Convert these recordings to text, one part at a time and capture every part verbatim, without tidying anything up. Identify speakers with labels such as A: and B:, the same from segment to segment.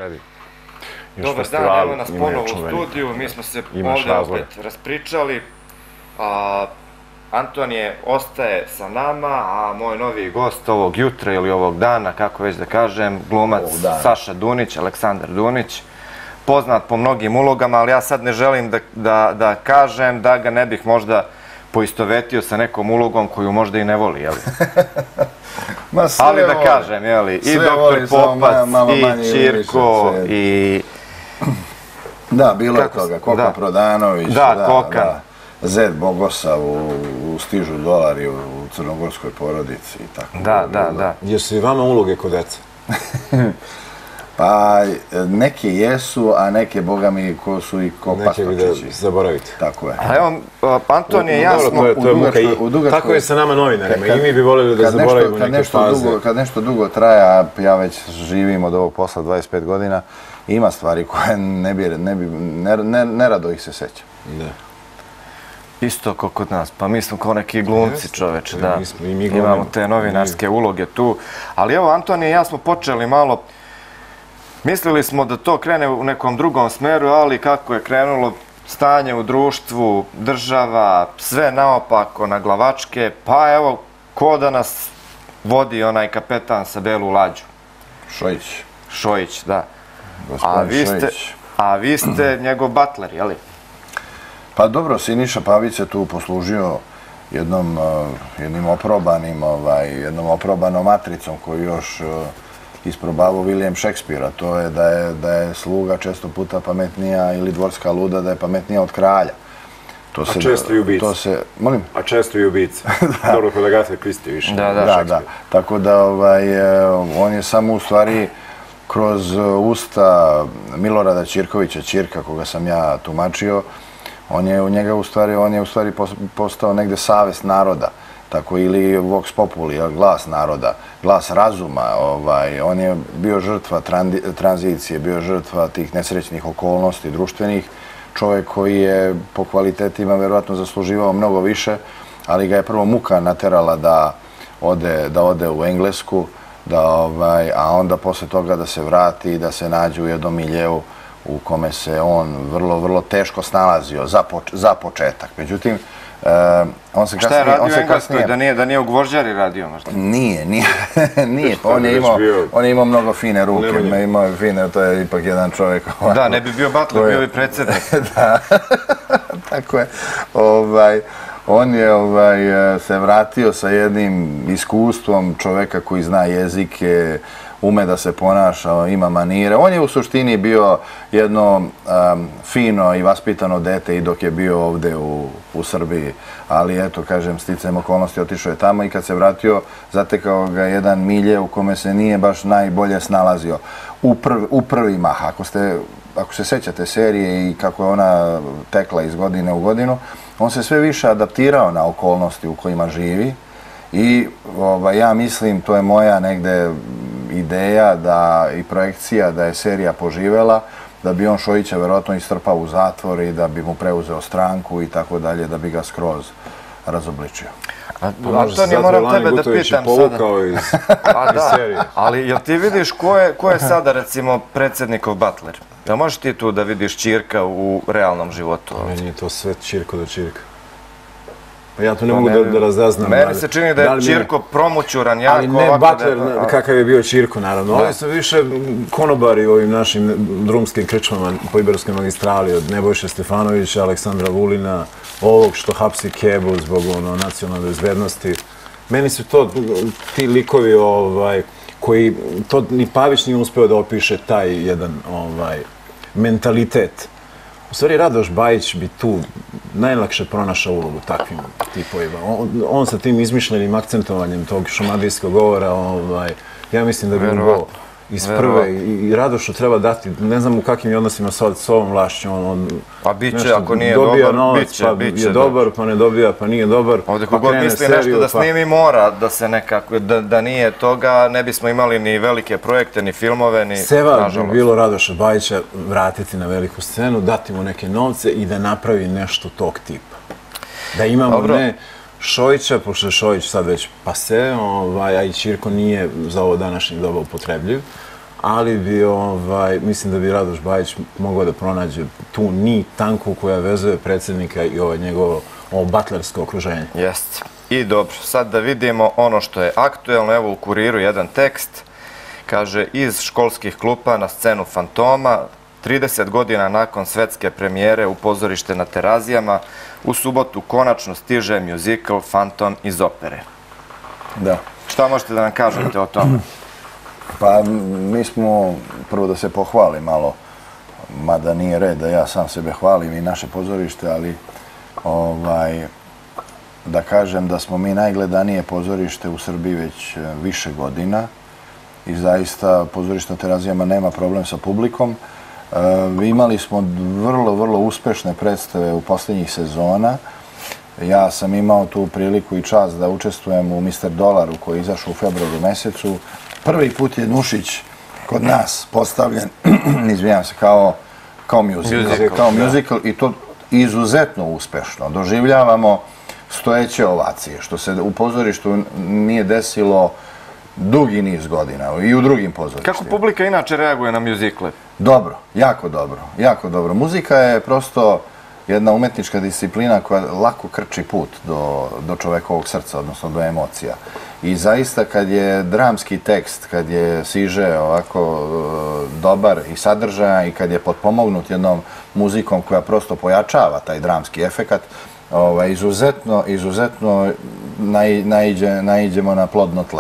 A: tebi.
B: Dobar dan, evo nas ponovo u studiju, mi smo se ovdje opet raspričali. Antonije ostaje sa nama, a moj novi gost ovog jutra ili ovog dana, kako već da kažem, glumac Saša Dunić, Aleksandar Dunić, poznat po mnogim ulogama, ali ja sad ne želim da kažem da ga ne bih možda poistovetio sa nekom ulogom koju možda i ne voli, jel? Ali da kažem, jel? I doktor Popac, i Ćirko, i...
C: Da, bilo je toga. Koka Prodanović,
B: da, Kokan.
C: Zed Bogosav u Stižu dolari u crnogorskoj porodici i tako.
B: Da, da, da.
A: Jesu i vama uloge kod deca?
C: Pa, neke jesu, a neke, boga mi, ko su i ko pastočići.
A: Neke vi da zaboravite.
C: Tako je.
B: A evo, Antonije, ja smo...
A: Tako je sa nama novinarima i mi bi voljeli da zaboravimo neke faze.
C: Kad nešto dugo traja, ja već živim od ovog posla dvadeset pet godina, ima stvari koje ne bi, nerado ih se sećam.
A: Da.
B: Isto kao kod nas, pa mi smo kao neki glumci, čoveče, da. Imamo te novinarske uloge tu. Ali evo, Antonije i ja smo počeli malo... Mislili smo da to krene u nekom drugom smeru, ali kako je krenulo stanje u društvu, država, sve naopako na glavačke, pa evo, ko da nas vodi onaj kapetan sa belu lađu?
C: Šojić.
B: Šojić, da. A vi ste njegov butler, jeli?
C: Pa dobro, Siniša Pavić se tu poslužio jednim oprobanim, jednom oprobanom matricom koju još isprobavao William Shakespeare, to je da je sluga često puta pametnija ili dvorska luda da je pametnija od kralja.
A: A često i ubica.
C: Molim?
A: A često i ubica. Dobro, kod Agate Kristi više.
B: Da, da, da.
C: Tako da on je samo u stvari kroz usta Milorada Ćirkovića, Ćirka, koga sam ja tumačio, on je u njega u stvari, on je u stvari postao negde savest naroda. Tako ili Vox Populi, glas naroda, glas razuma. On je bio žrtva tranzicije, bio žrtva tih nesrećnih okolnosti društvenih. Čovjek koji je po kvalitetima verovatno zasluživao mnogo više, ali ga je prvo muka naterala da ode u Englesku, a onda posle toga da se vrati i da se nađe u jednom miljeu u kome se on vrlo, vrlo teško snalazio za početak. Međutim, on se kasnije...
B: Šta je radio u Engleskoj? Da nije u Gvožđari radio možda?
C: Nije, nije. On je imao mnogo fine ruke, imao je fine, to je ipak jedan čovjek...
B: Da, ne bi bio butler, bio bi predsjednik.
C: Da, tako je. On je se vratio sa jednim iskustvom čoveka koji zna jezike, ume da se ponaša, ima manire. On je u suštini bio jedno fino i vaspitano dete i dok je bio ovde u Srbiji. Ali eto, kažem, sticajem okolnosti otišao je tamo i kad se vratio, zatekao ga jedan milje u kome se nije baš najbolje snalazio. U prvi mah, ako se sećate serije i kako je ona tekla iz godine u godinu, on se sve više adaptirao na okolnosti u kojima živi i ja mislim, to je moja negde ideja i projekcija da je serija poživela, da bi on Šojića verovatno istrpao u zatvor i da bi mu preuzeo stranku i tako dalje, da bi ga skroz razobličio.
B: Antonije, moram tebe da pitam sada. Ali jel ti vidiš ko je sada, recimo, predsjednikov butler? Jel možeš ti tu da vidiš Ćirka u realnom životu?
A: Meni je to sve Ćirko do Ćirka. Ja tu ne mogu da razaznam.
B: Meni se čini da je Ćirko promućuran jako.
A: Ali ne butler kakav je bio Ćirko, naravno. Oni su više konobari u ovim našim drumskim krčmama po Ibarskoj magistrali od Nebojše Stefanovića, Aleksandra Vulina, ovog što hapsi Kebu zbog nacionalne bezbednosti. Meni su to ti likovi koji, to ni Pavić nije uspeo da opiše taj jedan mentalitet. U stvari, Radoš Bajić bi tu najlakše pronašao ulogu takvim tipovima. On sa tim izmišljenim akcentovanjem tog šumadijskog govora, ja mislim da bi on go iz prve i Radošu treba dati, ne znam u kakvim je odnosima s ovom vlašću.
B: Pa bit će, ako nije dobar, bit će.
A: Pa je dobar, pa ne dobija, pa nije dobar.
B: Ovdje kogod misli nešto da snimi mora, da se nekako, da nije toga, ne bismo imali ni velike projekte, ni filmove, ni...
A: Seva bi bilo Radoša Bajića vratiti na veliku scenu, dati mu neke novce i da napravi nešto tog tipa. Da imamo ne Šojića, pošto je Šojić sad već pase, a i Ćirko nije za ovo današnje doba upotrebljiv, ali bi, ovaj, mislim da bi Radoš Bajić mogao da pronađe tu nit tanku koja vezuje predsjednika i ovo njegovo ovo batlersko okruženje.
B: Jeste. I dobro, sad da vidimo ono što je aktuelno. Evo u Kuriru jedan tekst. Kaže, iz školskih klupa na scenu Fantoma, trideset godina nakon svetske premijere u pozorište na Terazijama, u subotu konačno stiže mjuzikl Fantom iz opere.
C: Da.
B: Šta možete da nam kažete o tome?
C: Pa mi smo, prvo da se pohvali malo, mada nije red da ja sam sebe hvalim i naše pozorište, ali ovaj, da kažem da smo mi najgledanije pozorište u Srbiji već više godina i zaista pozorište na Terazijama nema problem sa publikom. E, imali smo vrlo, vrlo uspešne predstave u posljednjih sezona. Ja sam imao tu priliku i čast da učestvujem u mister Dolaru koji je izašao u februaru mesecu. Prvi put je Nušić kod nas postavljen, izvijem se, kao, kao musical, kao musical i to izuzetno uspešno. Doživljavamo stojeće ovacije, što se u pozorištu nije desilo dugi niz godina i u drugim pozorištima.
B: Kako publika inače reaguje na mjuzikle?
C: Dobro, jako dobro, jako dobro. Muzika je prosto jedna umetnička disciplina koja lako krči put do, do čovekovog srca, odnosno do emocija. I zaista kad je dramski tekst, kad je siže ovako e, dobar i sadržajan i kad je potpomognut jednom muzikom koja prosto pojačava taj dramski efekat, ovaj, izuzetno, izuzetno naj, naiđe, naiđemo na plodno tle.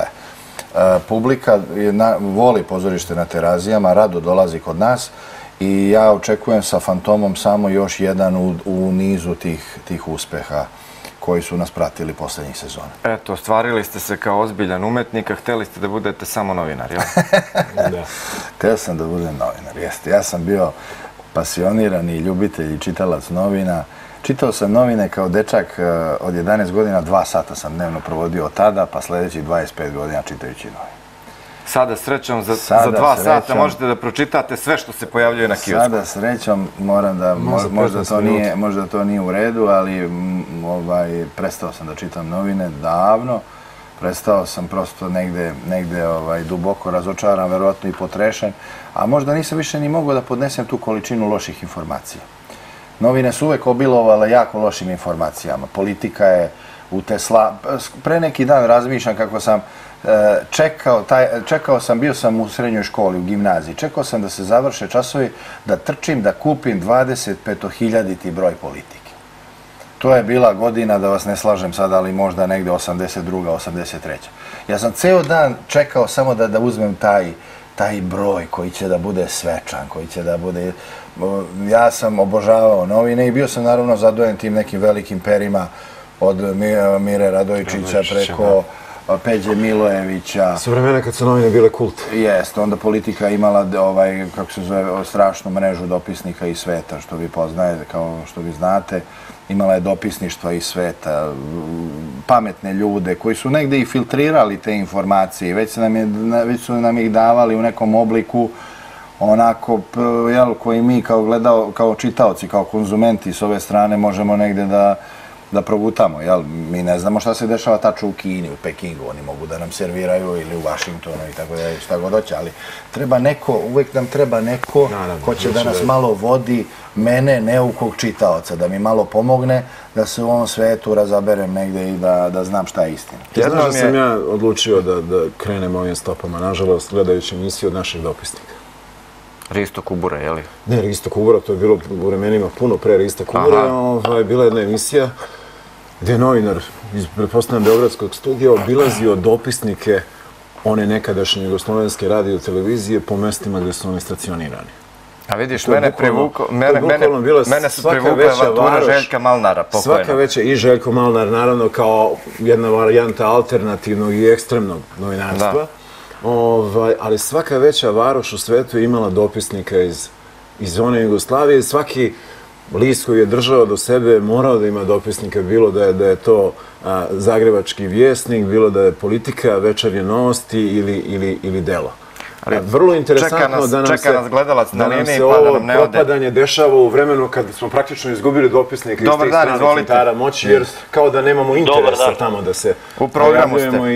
C: E, publika je na, voli pozorište na Terazijama, rado dolazi kod nas i ja očekujem sa Fantomom samo još jedan u, u nizu tih, tih uspeha koji su nas pratili posljednjih sezona.
B: Eto, ostvarili ste se kao ozbiljan umetnik, a htjeli ste da budete samo novinar, jel?
C: Da. Htio sam da budem novinar, jeste. Ja sam bio pasionirani ljubitelj i čitalac novina. Čitao sam novine kao dečak od jedanaest godina, dva sata sam dnevno provodio od tada, pa sljedećih dvadeset pet godina čitajući novine.
B: Sada srećom, za,
C: Sada
B: za dva
C: srećom,
B: sata možete da pročitate sve što se pojavljuje na kiosku.
C: Sada srećom moram da, možda, možda, to nije, možda to nije u redu, ali m, ovaj, prestao sam da čitam novine davno. Prestao sam prosto negde, negde ovaj, duboko razočaran, verovatno i potrešen, a možda nisam više ni mogao da podnesem tu količinu loših informacija. Novine su uvek obilovale jako lošim informacijama. Politika je u Tesla. Pre neki dan razmišljam kako sam čekao, taj, čekao sam, bio sam u srednjoj školi, u gimnaziji, čekao sam da se završe časovi, da trčim, da kupim dvadeset petohiljaditi broj Politike. To je bila godina, da vas ne slažem sad, ali možda negde osamdeset druga, osamdeset treća. Ja sam ceo dan čekao samo da, da uzmem taj, taj broj koji će da bude svečan, koji će da bude... Ja sam obožavao novine i bio sam naravno zadojen tim nekim velikim perima od Mire Radojičića preko Peđe Milojevića.
A: Sve vremena kad su novine bile kult.
C: Jeste, onda Politika imala ovaj, kako se zove, strašnu mrežu dopisnika iz sveta, što vi poznajete, kao što vi znate. Imala je dopisništva iz sveta, pametne ljude koji su negde i filtrirali te informacije. Već su nam, je, već su nam ih davali u nekom obliku onako, jel, koji mi kao gledao, kao čitaoci, kao konzumenti s ove strane možemo negde da da progutamo, jel? Mi ne znamo šta se dešava tačno u Kini, u Pekingu, oni mogu da nam serviraju ili u Vašingtonu i tako da šta god hoće, ali treba neko, uvek nam treba neko ko će da nas malo vodi, mene, neukog čitaoca, da mi malo pomogne da se u ovom svetu razaberem negde i da, da znam šta je istina.
A: Ti znaš da sam ja odlučio da, da krenem ovim stopama, nažalost, gledajući emisiju od naših dopisnika.
B: Risto Kubura, je li?
A: Ne, Risto Kubura, to je bilo u vremenima puno pre Rista Kubura. Ovaj, bila jedna emisija gdje je novinar iz, pretpostavljam, Beogradskog studija obilazio dopisnike one nekadašnje jugoslovenske radio televizije po mestima gdje su oni stacionirani.
B: A vidiš, mene, privuko, mene, mene, mene su privukle avanture Željka Malnara, pokojno.
A: Svaka veća i Željko Malnar, naravno, kao jedna varijanta alternativnog i ekstremnog novinarstva. Da. Ovaj, ali svaka veća varoš u svetu je imala dopisnika iz, iz one Jugoslavije. Svaki list koji je držao do sebe morao da ima dopisnika, bilo da je, da je to a, Zagrebački vjesnik, bilo da je Politika, Večernje novosti ili, ili, ili Delo. Ali, vrlo interesantno nas, da nam se,
B: nas gledalac na
A: da nam
B: liniji,
A: se
B: pa
A: ovo
B: da nam ne
A: propadanje dešava u vremenu kad smo praktično izgubili dopisnika iz tih stranih centara moći, jer kao da nemamo interesa tamo da se
B: u programu ste.
A: I,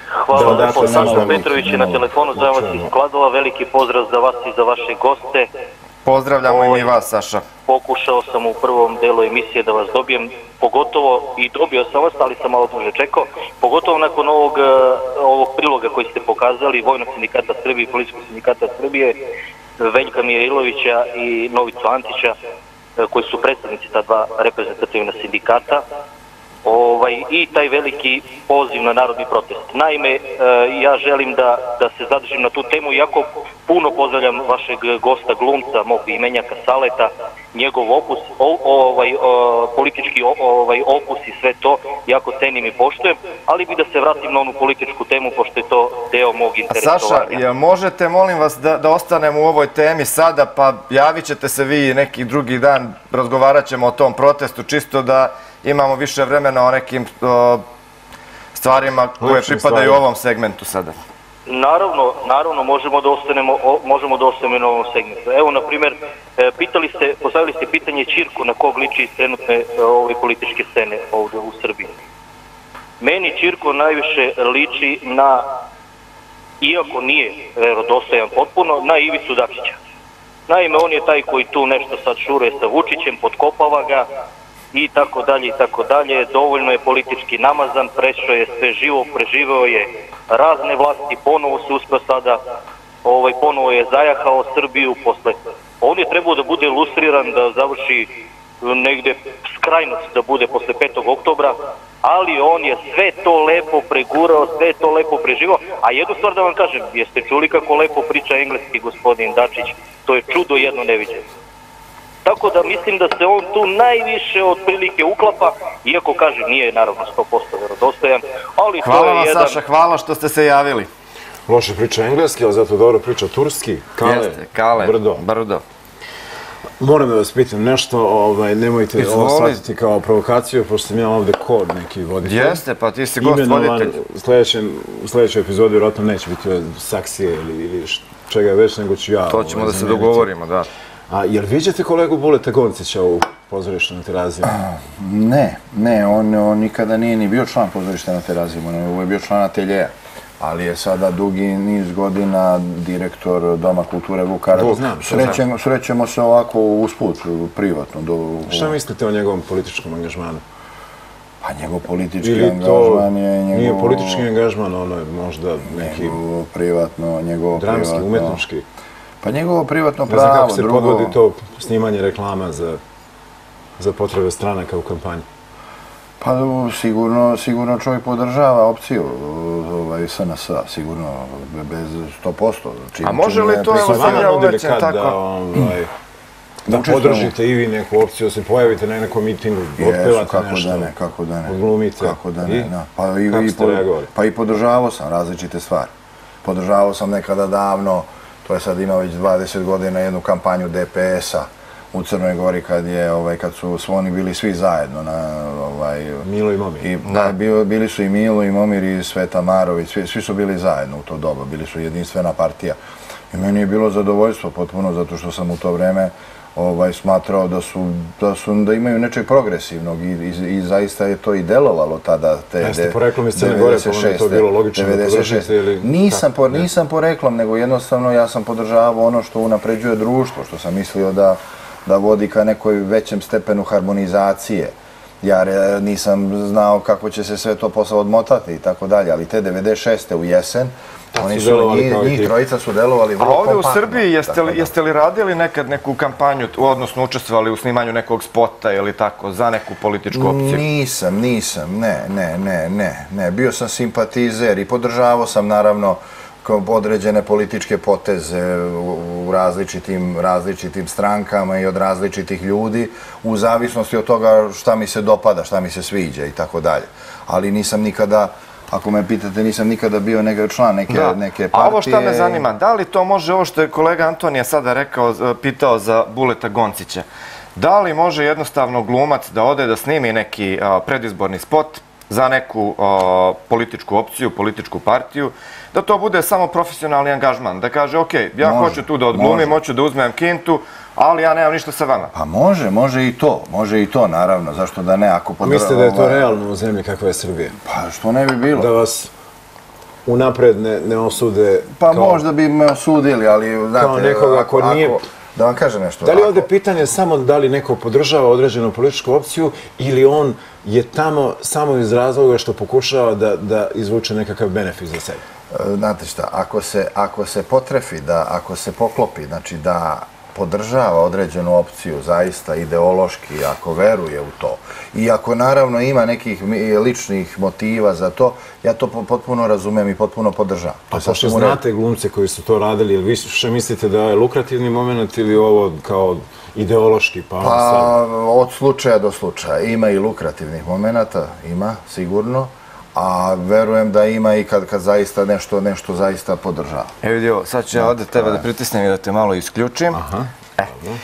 D: Hvala
A: Da,
D: lepo,
A: dakle,
D: Saša
A: nema
D: Petrović je na telefonu, zovem vas iz Kladova, veliki pozdrav za vas i za vaše goste.
B: Pozdravljamo i mi vas, Saša.
D: Pokušao sam u prvom delu emisije da vas dobijem, pogotovo i dobio sam vas, ali sam malo duže čekao, pogotovo nakon ovog, ovog priloga koji ste pokazali, Vojnog sindikata Srbije i Policijskog sindikata Srbije, Veljka Mijailovića i Novicu Antića, koji su predstavnici ta dva reprezentativna sindikata. Ovaj, i taj veliki poziv na narodni protest. Naime, e, ja želim da, da se zadržim na tu temu, iako puno pozdravljam vašeg gosta glumca, mog imenjaka Saleta, njegov opus, o, ovaj, o, politički o, ovaj, opus i sve to, jako cenim i poštujem, ali bi da se vratim na onu političku temu, pošto je to deo mog interesovanja.
B: Saša, jel možete, molim vas, da, da ostanemo u ovoj temi sada, pa javit ćete se vi neki drugi dan, razgovarat ćemo o tom protestu, čisto da imamo više vremena o nekim o, stvarima koje pripadaju ovom segmentu sada.
D: Naravno, naravno možemo da ostanemo, o, možemo da ostanemo na ovom segmentu. Evo, na primjer, e, pitali ste, postavili ste pitanje Ćirku na kog liči iz trenutne e, ove političke scene ovdje u Srbiji. Meni Ćirko najviše liči na, iako nije verodostojan potpuno, na Ivicu Dačića. Naime, on je taj koji tu nešto sad šure sa Vučićem, potkopava ga, i tako dalje i tako dalje, dovoljno je politički namazan, prešao je sve živo, preživeo je razne vlasti, ponovo se uspio sada, ovaj, ponovo je zajahao Srbiju posle. On je trebao da bude lustriran, da završi negde skrajnost da bude posle petog oktobra, ali on je sve to lepo pregurao, sve to lepo preživao, a jednu stvar da vam kažem, jeste čuli kako lepo priča engleski gospodin Dačić, to je čudo jedno neviđeno. Tako da mislim da se on tu najviše otprilike uklapa, iako kažem nije naravno sto posto verodostojan, ali
B: hvala
D: to je
B: vam,
D: jedan...
B: Saša, hvala što ste se javili.
A: Loše priča engleski, ali zato dobro priča turski. Kale,
B: Jeste, Kale,
A: brdo.
B: brdo.
A: Moram da vas pitam nešto, ovaj, nemojte
B: Izvoli.
A: ovo shvatiti kao provokaciju, pošto sam ja ovdje kod neki voditelj.
B: Jeste, pa ti si gost voditelj.
A: U sljedećem, u sljedećoj epizodi vjerojatno neće biti ove saksije ili, ili š- čega već, nego ću ja...
B: To ćemo
A: ovaj,
B: da se
A: zameniti.
B: dogovorimo, da.
A: A jel viđate kolegu Buleta Goncića u pozorištu na Terazijama?
C: Ne, ne, on, on nikada nije ni bio član pozorišta na Terazijama, nego je bio član ateljeja. Ali je sada dugi niz godina direktor Doma kulture Vukarevo.
A: Znam,
C: Srećemo, srećemo se ovako usput, privatno. Do,
A: Šta mislite o njegovom političkom angažmanu?
C: Pa njegov politički
A: Ili to
C: angažman je njegov...
A: nije politički angažman, ono je možda neki
C: Njegovo privatno, njegovo
A: dramski,
C: privatno...
A: umetnički.
C: Pa njegovo privatno
A: Ne znam
C: pravo,
A: kako se
C: drugo...
A: podvodi to snimanje reklama za, za potrebe stranaka u kampanji.
C: Pa sigurno, sigurno čovjek podržava opciju ovaj, S N S-a, sigurno bez sto posto. Čim,
B: A može
C: čim
B: li
C: je
B: to, evo
C: prisutan-
B: sam ja
A: nudili
B: uvećen,
A: kad
B: tako?
A: da, ovaj, da
C: učestvujemo.
A: podržite i vi neku opciju, da se pojavite na nekom mitingu,
C: Jesu,
A: otpevate
C: kako
A: nešto,
C: da ne, kako da ne.
A: odglumite.
C: Kako da ne,
A: I?
C: da. Pa i,
A: Kako
C: i,
A: ste
C: po-
A: reagovali?
C: pa i podržavao sam različite stvari. Podržavao sam nekada davno, to je sad ima već dvadeset godina, jednu kampanju D P S-a u Crnoj Gori kad je ovaj kad su oni bili svi zajedno na ovaj
A: Milo i Momir.
C: i da. Bio, bili su i Milo i Momir i Sveta Marović, svi, svi su bili zajedno u to doba, bili su jedinstvena partija. I meni je bilo zadovoljstvo potpuno zato što sam u to vreme ovaj smatrao da su da su da imaju nečeg progresivnog i, i, i zaista je to i delovalo tada te
A: Jeste poreklom iz Crne Gore, pa vam je to bilo logično da podržite ili...
C: Nisam,
A: kako?
C: po, nisam poreklom, nego jednostavno ja sam podržavao ono što unapređuje društvo, što sam mislio da, da vodi ka nekoj većem stepenu harmonizacije. Ja re, nisam znao kako će se sve to posle odmotati i tako dalje, ali te devedeset šeste u jesen,
A: Tad
C: oni
A: su
C: su,
A: delovali
C: njih,
A: kao
C: njih
A: ekipa.
C: trojica su delovali
B: A
C: vrlo
B: ovdje u
C: kompaktno.
B: Srbiji jeste
C: Tako
B: li,
C: da.
B: jeste li radili nekad neku kampanju, odnosno učestvovali u snimanju nekog spota ili tako, za neku političku opciju?
C: Nisam, nisam, ne, ne, ne, ne, ne. Bio sam simpatizer i podržavao sam naravno kao određene političke poteze u, u različitim, različitim strankama i od različitih ljudi u zavisnosti od toga šta mi se dopada, šta mi se sviđa i tako dalje. Ali nisam nikada, ako me pitate, nisam nikada bio neka član neke,
B: Da.
C: neke
B: A
C: partije.
B: ovo šta me zanima, da li to može, ovo što je kolega Antonija sada rekao, pitao za Buleta Goncića, da li može jednostavno glumac da ode da snimi neki a, predizborni spot za neku a, političku opciju, političku partiju, da to bude samo profesionalni angažman, da kaže, ok, ja
C: Može,
B: hoću tu da odglumim,
C: može.
B: hoću da uzmem kintu, ali ja nemam ništa sa vama.
C: Pa može, može i to, može i to, naravno, zašto da ne, ako podržava...
A: Mislite da je to realno u zemlji kakva je Srbija?
C: Pa što ne bi bilo?
A: Da vas unapred ne, ne osude...
C: Pa kao, možda bi me osudili, ali znate...
A: Kao nekoga ko nije...
C: Ako, da vam kažem nešto.
A: Da li je ovdje pitanje samo da li neko podržava određenu političku opciju ili on je tamo samo iz razloga što pokušava da, da izvuče nekakav benefit za sebe?
C: Znate šta, ako se, ako se potrefi, da, ako se poklopi, znači da podržava određenu opciju zaista ideološki, ako veruje u to i ako naravno ima nekih ličnih motiva za to, ja to potpuno razumem i potpuno podržavam.
A: A pošto znate glumce koji su to radili, ili vi što mislite da je lukrativni moment ili ovo kao ideološki? Pa,
C: pa od slučaja do slučaja. Ima i lukrativnih momenata, ima, sigurno. A verujem da ima i kad, kad zaista nešto, nešto zaista podržava.
B: Evo vidio, sad ću ja ovdje tebe da pritisnem i da te malo isključim.
A: Aha,
B: e,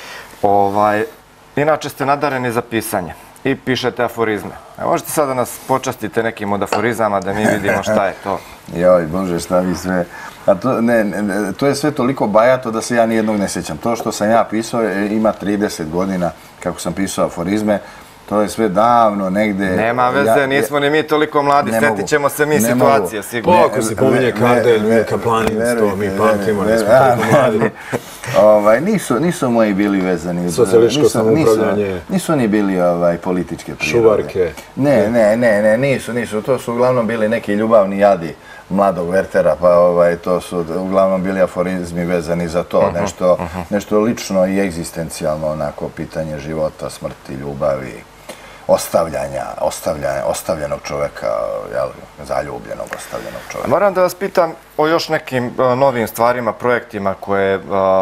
B: ovaj, inače ste nadareni za pisanje i pišete aforizme. E, možete sad da nas počastite nekim od aforizama da mi vidimo šta je to?
C: Joj, Bože, šta vi sve... A to, ne, ne, to je sve toliko bajato da se ja nijednog ne sjećam. To što sam ja pisao ima trideset godina kako sam pisao aforizme. To je sve davno, negde...
B: Nema veze, ja, nismo ni mi toliko mladi, sjetit ćemo se mi situacije, sigurno.
A: Ako se pominje Kardelj, Milka Planinc, to mi pamtimo, nismo toliko mladi.
C: Ovaj, nisu, nisu moji bili vezani.
A: Socijalističko samoupravljanje.
C: Nisu oni bili ovaj, političke prirode.
A: Šuvarke.
C: Ne, ne, ne, ne, nisu, nisu. To su uglavnom bili neki ljubavni jadi mladog Wertera, pa ovaj, to su uglavnom bili aforizmi vezani za to. Uh-huh, nešto, uh-huh. nešto lično i egzistencijalno, onako, pitanje života, smrti, ljubavi. Ostavljanja, ostavljanja, ostavljenog čoveka, jel, zaljubljenog, ostavljenog čoveka.
B: Moram da vas pitam o još nekim uh, novim stvarima, projektima koje uh,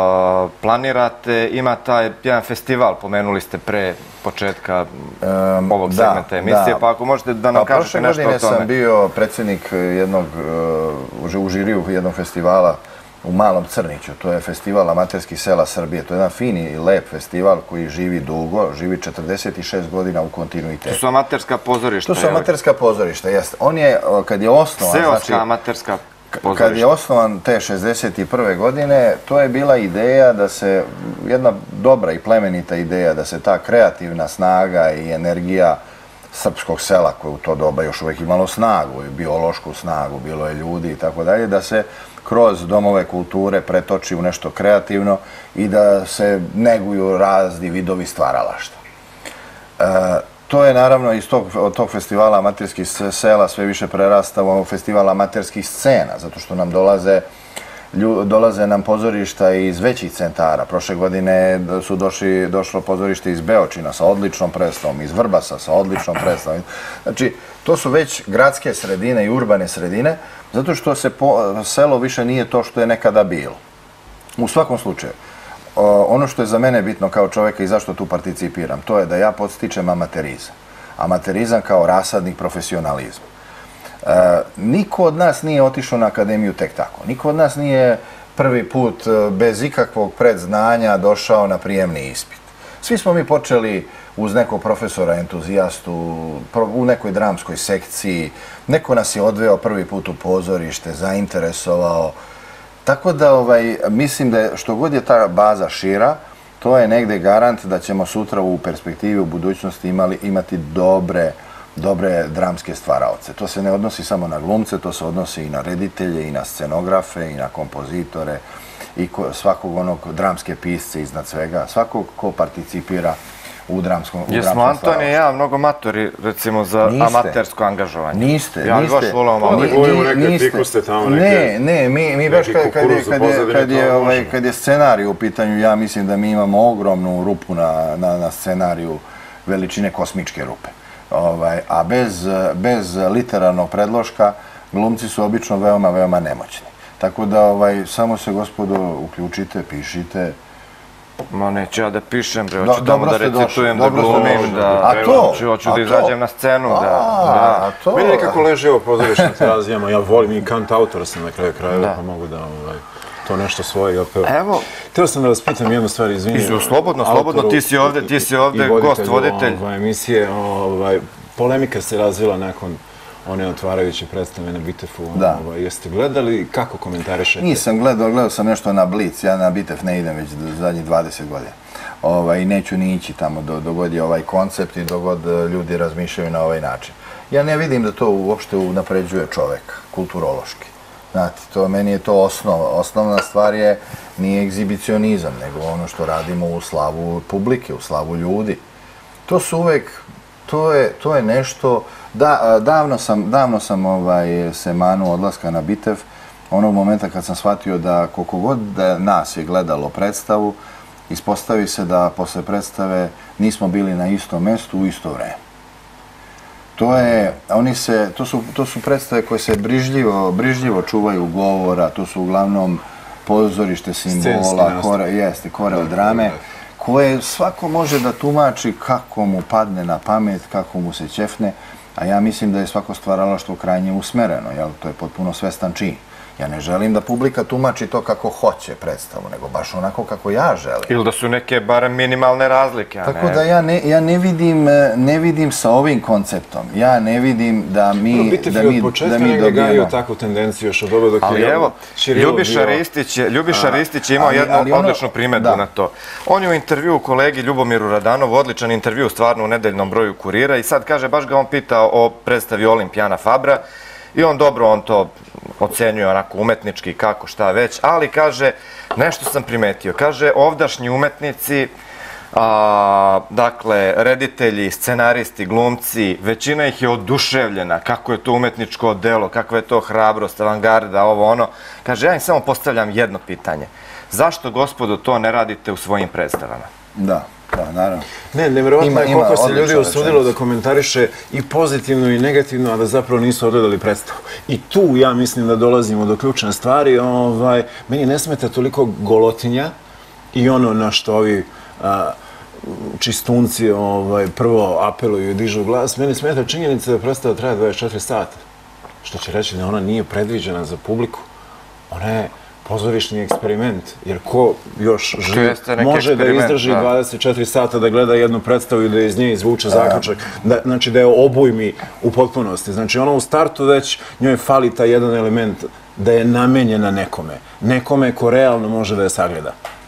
B: planirate. Ima taj jedan festival, pomenuli ste pre početka um, ovog da, segmenta emisije, da. Pa ako možete da nam pa, kažete nešto o tome.
C: Prošle godine sam bio predsjednik jednog, uh, u žiriju jednog festivala u Malom Crniću. To je festival amaterskih sela Srbije. To je jedan fini i lep festival koji živi dugo, živi četrdeset šest godina u kontinuitetu.
B: To su amaterska pozorišta.
C: To su amaterska pozorišta, jest. On je, kad je osnovan...
B: Seoska znači, amaterska pozorišta.
C: Kad je osnovan te šezdeset prve godine, to je bila ideja da se, jedna dobra i plemenita ideja, da se ta kreativna snaga i energija srpskog sela, koje u to doba još uvijek imalo snagu, biološku snagu, bilo je ljudi i tako dalje, da se kroz domove kulture pretoči u nešto kreativno i da se neguju razni vidovi stvaralaštva. E, to je naravno iz tog, od tog festivala amaterskih sela sve više prerastao u festival amaterskih scena, zato što nam dolaze, lju, dolaze nam pozorišta iz većih centara. Prošle godine su došli, došlo pozorište iz Beočina sa odličnom predstavom, iz Vrbasa sa odličnom predstavom. Znači, to su već gradske sredine i urbane sredine, zato što se po, selo više nije to što je nekada bilo. U svakom slučaju, ono što je za mene bitno kao čovjeka i zašto tu participiram, to je da ja podstičem amaterizam. Amaterizam kao rasadnik profesionalizma. E, niko od nas nije otišao na akademiju tek tako. Niko od nas nije prvi put bez ikakvog predznanja došao na prijemni ispit. Svi smo mi počeli uz nekog profesora entuzijastu, u nekoj dramskoj sekciji, neko nas je odveo prvi put u pozorište, zainteresovao. Tako da ovaj, mislim da je, što god je ta baza šira, to je negde garant da ćemo sutra u perspektivi, u budućnosti imali, imati dobre, dobre dramske stvaraoce. To se ne odnosi samo na glumce, to se odnosi i na reditelje, i na scenografe, i na kompozitore, i ko, svakog onog dramske pisce iznad svega, svakog ko participira u dramskom stvaralaštvu.
B: Jesmo Antonije i ja mnogo matori, recimo, za niste, amatersko angažovanje.
C: Niste,
B: ja
C: niste.
B: Baš volao malo.
A: Ni, govorimo neke fikuste tamo, neke...
C: Ne, ne, mi, mi baš kad, kad, je, kad, je, kad, je, ovaj, kad je scenarij u pitanju, ja mislim da mi imamo ogromnu rupu na, na, na scenariju veličine kosmičke rupe. Ovaj, a bez, bez literarnog predloška, glumci su obično veoma, veoma nemoćni. Tako da, ovaj, samo se, gospodo, uključite, pišite.
B: Ma neću ja da pišem, bre, hoću tamo da recitujem, da glumim, da... Hoću da izađem na scenu, da...
A: Meni nekako leži ovo pozorište na Terazijama, ja volim i kant autora sam na kraju krajeva, pa mogu da to nešto svoje opeo.
B: Evo...
A: Htio sam da vas pitam jednu stvar, izvinite.
B: Slobodno, slobodno, ti si ovde, ti si ovde gost, voditelj.
A: Emisije, polemika se razvila nakon one otvarajuće predstave na Bitefu.
C: Da.
A: Ovaj, jeste gledali? Kako komentarišete?
C: Nisam gledao, gledao sam nešto na Blic. Ja na Bitef ne idem već zadnjih dvadeset godina. Ovaj, I neću ni ići tamo do, dogod je ovaj koncept i dogod ljudi razmišljaju na ovaj način. Ja ne vidim da to uopšte unapređuje čoveka, kulturološki. Znate, to, meni je to osnova. Osnovna stvar je, nije egzibicionizam, nego ono što radimo u slavu publike, u slavu ljudi. To su uvek, to je, to je nešto, da, davno sam, davno sam ovaj, se manuo odlaska na Bitev, onog momenta kad sam shvatio da koliko god da nas je gledalo predstavu, ispostavi se da posle predstave nismo bili na istom mestu u isto vreme. To je, oni se, to su, to su predstave koje se brižljivo, brižljivo čuvaju govora, to su uglavnom pozorište simbola, kore, jeste, koreodrame, koje svako može da tumači kako mu padne na pamet, kako mu se ćefne, a ja mislim da je svako stvaralaštvo krajnje usmereno, jel? To je potpuno svestan čin. Ja ne želim da publika tumači to kako hoće predstavu, nego baš onako kako ja želim.
B: Ili da su neke barem minimalne razlike, a ne...
C: Tako da ja ne, ja ne vidim, ne vidim sa ovim konceptom. Ja ne vidim da mi,
A: Bitev
C: da
A: je
C: mi,
A: od početka
C: da mi
A: negdje gajio
C: dobijemo.
A: takvu tendenciju još od doba dok je...
B: Ali evo, Ljubiša Ristić je, Ljubiša Ristić je imao
C: ali-
B: jednu
C: ali ono-
B: odličnu primjedbu
C: da.
B: na to. On je u intervju kolegi Ljubomiru Radanovu, odličan intervju stvarno u nedeljnom broju Kurira, i sad kaže, baš ga on pitao o predstavi Olimpijana Fabra, i on dobro, on to ocenjuje onako umetnički, kako, šta već, ali kaže, nešto sam primetio, kaže, ovdašnji umetnici, a, dakle, reditelji, scenaristi, glumci, većina ih je oduševljena, kako je to umetničko delo, kakva je to hrabrost, avangarda, ovo ono. Kaže, ja im samo postavljam jedno pitanje. Zašto, gospodo, to ne radite u svojim predstavama?
C: Da, da, naravno.
A: Ne, nevjerovatno
C: Ima-
A: je
C: ima
A: koliko se ljudi
C: odlična
A: usudilo
C: rečenica.
A: da komentariše i pozitivno i negativno, a da zapravo nisu odgledali predstavu. I tu ja mislim da dolazimo do ključne stvari. Ovaj, meni ne smeta toliko golotinja i ono na što ovi a, čistunci ovaj, prvo apeluju i dižu glas. Meni smeta činjenica da predstava traje dvadeset četiri sata. Što će reći da ona nije predviđena za publiku. Ona je pozorišni eksperiment, jer ko još živ
B: jeste neki
A: može da
B: eksperiment,
A: izdrži
B: da.
A: dvadeset četiri sata da gleda jednu predstavu i da iz nje izvuče zaključak, da, znači da je obujmi u potpunosti. Znači ono u startu već njoj fali taj jedan element da je namenjena nekome. Nekome ko realno može da je sagleda.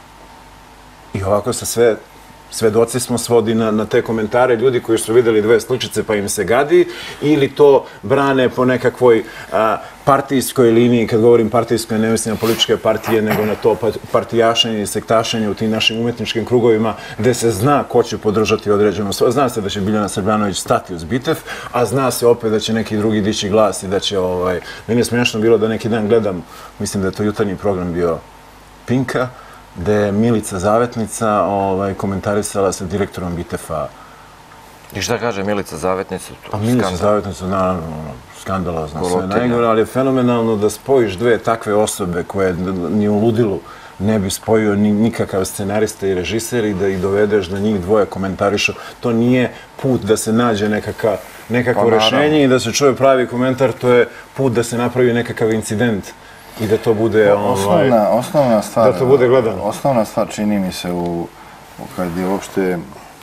A: I ovako se sve, svedoci smo svodi na, na te komentare ljudi koji su videli dve sličice pa im se gadi, ili to brane po nekakvoj a, partijskoj liniji. Kad govorim partijskoj, ne mislim na političke partije, nego na to partijašenje i sektašenje u tim našim umetničkim krugovima, gde se zna ko će podržati određenu stvar. Zna se da će Biljana Srbljanović stati uz Bitev, a zna se opet da će neki drugi dići glas i da će... Ovaj... Meni je smiješno bilo da neki dan gledam, mislim da je to jutarnji program bio Pinka, gde je Milica Zavetnica ovaj, komentarisala sa direktorom Bitefa.
B: I šta kaže Milica Zavetnica?
A: A Milica Zavetnica, naravno, ono, skandalozno, sve
B: Golotinja.
A: najgore, ali je fenomenalno da spojiš dve takve osobe koje ni u ludilu ne bi spojio ni, nikakav scenarista i režiser i da ih dovedeš da njih dvoje komentarišu. To nije put da se nađe nekaka, nekakvo
B: Pa, naravno.
A: rešenje i da se čuje pravi komentar, to je put da se napravi nekakav incident i da to bude... Ovaj,
C: Osnovna, osnovna stvar,
A: da to bude gledano.
C: Osnovna stvar čini mi se u, u kad je uopšte,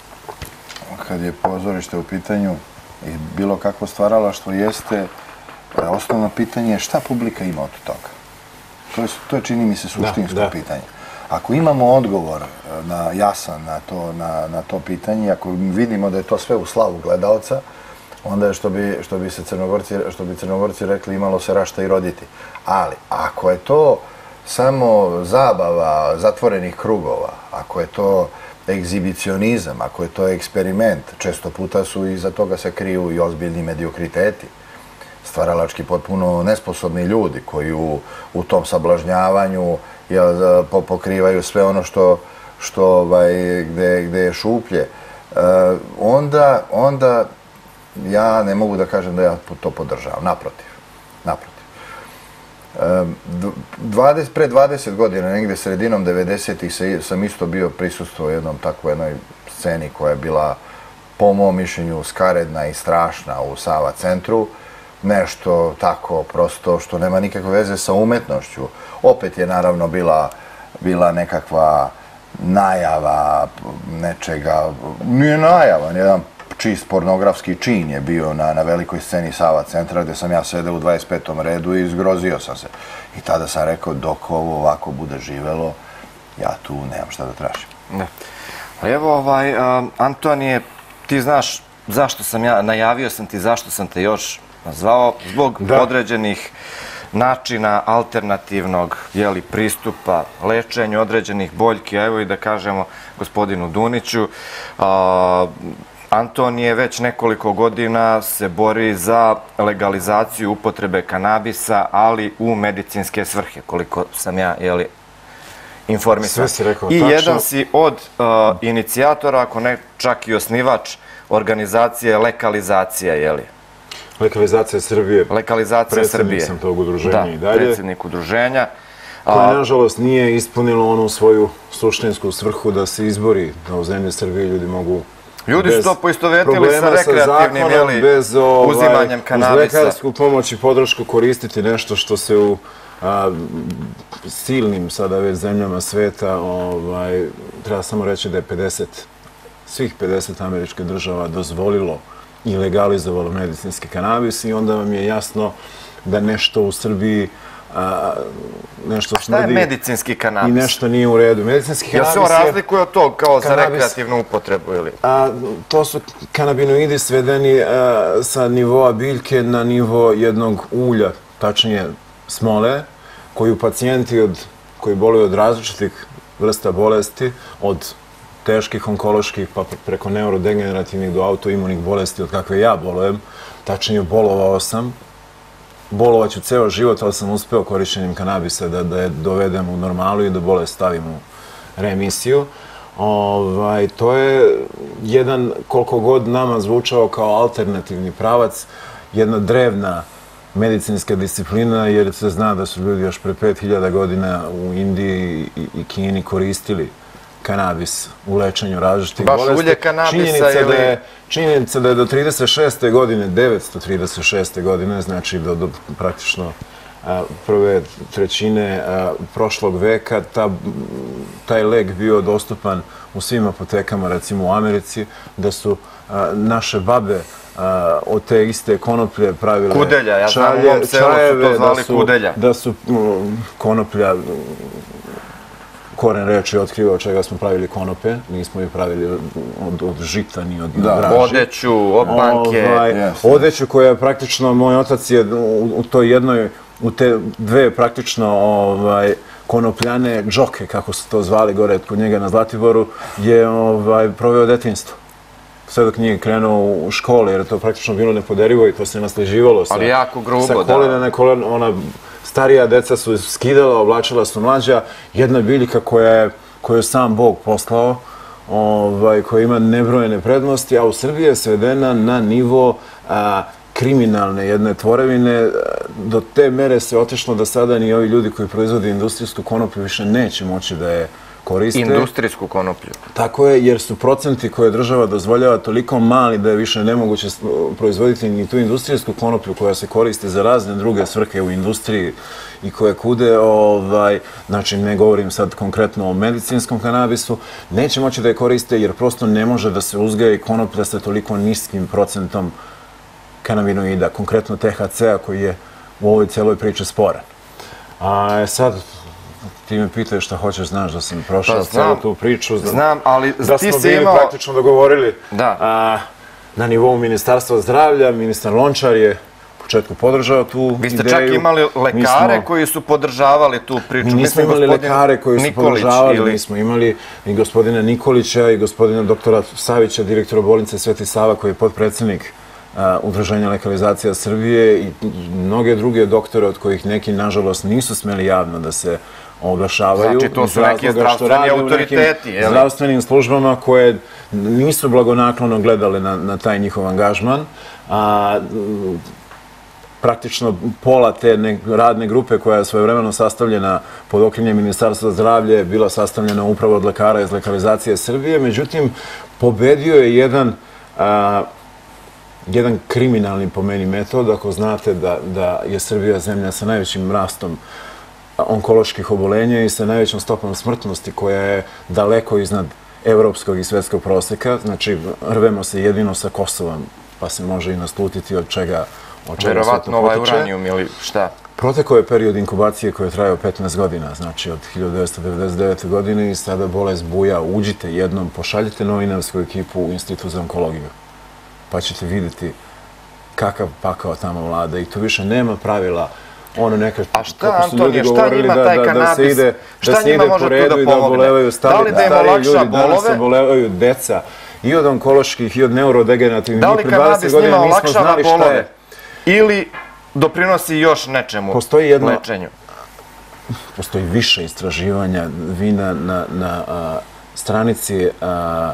C: kad je pozorište u pitanju i bilo kakvo stvaralaštvo jeste, a osnovno pitanje je šta publika ima od toga. To je, to je čini mi se suštinsko
A: da.
C: pitanje. Ako imamo odgovor na, jasan na to, na, na to pitanje, ako vidimo da je to sve u slavu gledaoca, onda je što bi, što bi se Crnogorci, što bi Crnogorci rekli, imalo se rašta i roditi. Ali ako je to samo zabava zatvorenih krugova, ako je to egzibicionizam, ako je to eksperiment, često puta su iza toga se kriju i ozbiljni mediokriteti, stvaralački potpuno nesposobni ljudi koji u, u tom sablažnjavanju jel, po, pokrivaju sve ono što, što ovaj, gde, gde je šuplje. E, onda, onda ja ne mogu da kažem da ja to podržavam. Naprotiv. Naprotiv. E, dvadeset, pre dvadeset godina, negde sredinom devedesetih, sam isto bio prisustvo u jednom takvoj jednoj sceni koja je bila, po mom mišljenju, skaredna i strašna u Sava centru. Nešto tako prosto što nema nikakve veze sa umetnošću. Opet je naravno bila, bila nekakva najava nečega, nije najava, jedan čist pornografski čin je bio na, na velikoj sceni Sava centra gdje sam ja sedeo u dvadeset petom redu i zgrozio sam se. I tada sam rekao, dok ovo ovako bude živelo, ja tu nemam šta da tražim.
B: Ne. A evo, ovaj, um, Antonije, ti znaš zašto sam ja, najavio sam ti zašto sam te još nazvao, zbog
A: Da.
B: određenih načina alternativnog jeli, pristupa lečenju određenih boljki, a evo i da kažemo gospodinu Duniću, a, Anton je već nekoliko godina se bori za legalizaciju upotrebe kanabisa, ali u medicinske svrhe, koliko sam ja jeli, informisan.
A: Sve si rekao
B: I
A: tačno.
B: jedan si od uh, inicijatora, ako ne čak i osnivač organizacije Legalizacija, je li?
A: Legalizacija Srbije.
B: Legalizacija Srbije.
A: Predsjednik sam tog udruženja i
B: Da,
A: dalje.
B: predsjednik udruženja.
A: Koje, nažalost, nije ispunilo onu svoju suštinsku svrhu da se izbori da u zemlji Srbije ljudi mogu
B: Ljudi su to poistovetili sa
A: problema
B: rekreativnim,
A: zakonom,
B: jeli,
A: bez ovaj,
B: uzimanjem kanabisa.
A: Uz lekarsku pomoć i podršku koristiti nešto što se u a, silnim sada već zemljama sveta, ovaj, treba samo reći da je pedeset, svih pedeset američkih država dozvolilo i legalizovalo medicinski kanabis i onda vam je jasno da nešto u Srbiji a, nešto
B: Šta je
A: smrdi
B: medicinski kanabis?
A: i nešto nije u redu. Medicinski
B: Jel
A: kanabis
B: se on razlikuje od tog kao za
A: kanabis-
B: rekreativnu upotrebu ili?
A: A, to su kanabinoidi svedeni a, sa nivoa biljke na nivo jednog ulja, tačnije smole, koju pacijenti od, koji boluju od različitih vrsta bolesti, od teških onkoloških pa preko neurodegenerativnih do autoimunih bolesti od kakve ja bolujem, tačnije bolovao sam, bolovaću ceo život, ali sam uspeo korišćenjem kanabisa da, da je dovedem u normalu i da bolest stavim u remisiju. Ovaj, to je jedan, koliko god nama zvučao kao alternativni pravac, jedna drevna medicinska disciplina, jer se zna da su ljudi još pre pet hiljada godina u Indiji i, i Kini koristili kanabis u lečenju različitih
B: Baš
A: bolesti.
B: ulje kanabisa
A: činjenica
B: ili-
A: Da je, činjenica da je do trideset šeste godine, devetsto trideset šeste godine, znači do, do praktično a, prve trećine a, prošlog veka, ta, taj lek bio dostupan u svim apotekama, recimo u Americi, da su a, naše babe a, od te iste konoplje pravile
B: Kudelja, ja znam, u
A: čaje-
B: mom selu su to
A: čajeve,
B: zvali
A: da su,
B: kudelja.
A: Da su mm, konoplja, koren reči otkriva od čega smo pravili konope, nismo je pravili od, od žita ni od
C: Da.
A: draži.
B: Odeću, obanke.
A: Ovaj,
C: Yes.
A: Odeću koja je praktično, moj otac je u, u toj jednoj, u te dve praktično ovaj, konopljane džoke, kako su to zvali gore kod njega na Zlatiboru, je ovaj, proveo detinjstvo. Sve dok nije krenuo u škole, jer je to praktično bilo nepoderivo i to se nasleđivalo sa,
B: Ali jako grubo,
A: sa
B: da.
A: kolena na kolena. Ona starija deca su skidala, oblačila su mlađa. Jedna biljka koja je, koju je sam Bog poslao, ovaj, koja ima nebrojene prednosti, a u Srbiji je svedena na nivo a, kriminalne jedne tvorevine. Do te mere se otišlo da sada ni ovi ljudi koji proizvode industrijsku konoplju više neće moći da je koriste.
B: Industrijsku konoplju.
A: Tako je, jer su procenti koje država dozvoljava toliko mali da je više nemoguće proizvoditi ni tu industrijsku konoplju koja se koristi za razne druge svrhe u industriji i koje kude, ovaj, znači ne govorim sad konkretno o medicinskom kanabisu, neće moći da je koriste jer prosto ne može da se uzgaja konoplja sa toliko niskim procentom kanabinoida, konkretno te ha ce a koji je u ovoj cijeloj priči sporan. A sad, ti me pitaj šta hoćeš, znaš da sam prošao
B: Pa,
A: cijelu
B: znam.
A: tu priču. Da,
B: Znam, ali
A: da
B: ti
A: smo
B: si
A: bili
B: imao...
A: praktično dogovorili
B: Da.
A: a, na nivou Ministarstva zdravlja. Ministar Lončar je u početku podržao tu
B: Vi ste
A: ideju.
B: čak imali lekare
A: Mi smo-
B: koji su podržavali tu priču.
A: Mi nismo
B: Mislim,
A: imali
B: gospodin
A: lekare koji su
B: Nikolić
A: podržavali,
B: ili-
A: mi smo imali i gospodina Nikolića i gospodina doktora Savića, direktora bolnice Sveti Sava, koji je potpredsjednik a, Udruženja Legalizacija Srbije i mnoge druge doktore od kojih neki, nažalost, nisu smeli javno da se oglašavaju.
B: Znači, to
A: iz
B: su neki
A: razloga što
B: zdravstveni
A: rade u nekim
B: autoriteti, je li?
A: zdravstvenim službama koje nisu blagonaklono gledale na, na taj njihov angažman. A, praktično pola te ne, radne grupe koja je svojevremeno sastavljena pod okriljem Ministarstva zdravlja je bila sastavljena upravo od lekara iz Legalizacije Srbije. Međutim, pobedio je jedan, a, jedan kriminalni po meni metod. Ako znate da, da je Srbija zemlja sa najvećim rastom onkoloških obolenja i sa najvećom stopom smrtnosti koja je daleko iznad evropskog i svetskog proseka. Znači, rvemo se jedino sa Kosovom, pa se može i naslutiti od čega od čega sve to
B: Verovatno ovaj
A: potiče.
B: uranijum ili šta?
A: Protekao je period inkubacije koji je trajao petnaest godina, znači od hiljadu devetsto devedeset devete. godine i sada bolest buja. Uđite jednom, pošaljite novinarsku ekipu u Institut za onkologiju, pa ćete vidjeti kakav pakao tamo vlada i tu više nema pravila ono neka,
B: A šta,
A: kako su ljudi
B: Antonije, šta
A: govorili
B: njima
A: da,
B: taj
A: da, da se
B: kanabis,
A: ide,
B: šta
A: da se
B: njima
A: ide
B: može
A: po
B: tu
A: redu
B: da
A: i da
B: pomogne?
A: obolevaju
B: Da
A: stari,
B: li da im
A: stariji
B: olakša
A: ljudi, danas
B: bolove?
A: obolevaju deca i od onkoloških i od neurodegenerativnih.
B: Da
A: Mi
B: li
A: pre dvadeset
B: kanabis
A: godina
B: njima
A: nismo
B: olakšava
A: znali šta
B: bolove?
A: je.
B: Ili doprinosi još nečemu
A: Postoji jedno-
B: lečenju?
A: Postoji više istraživanja, vi na, na, na a, stranici a,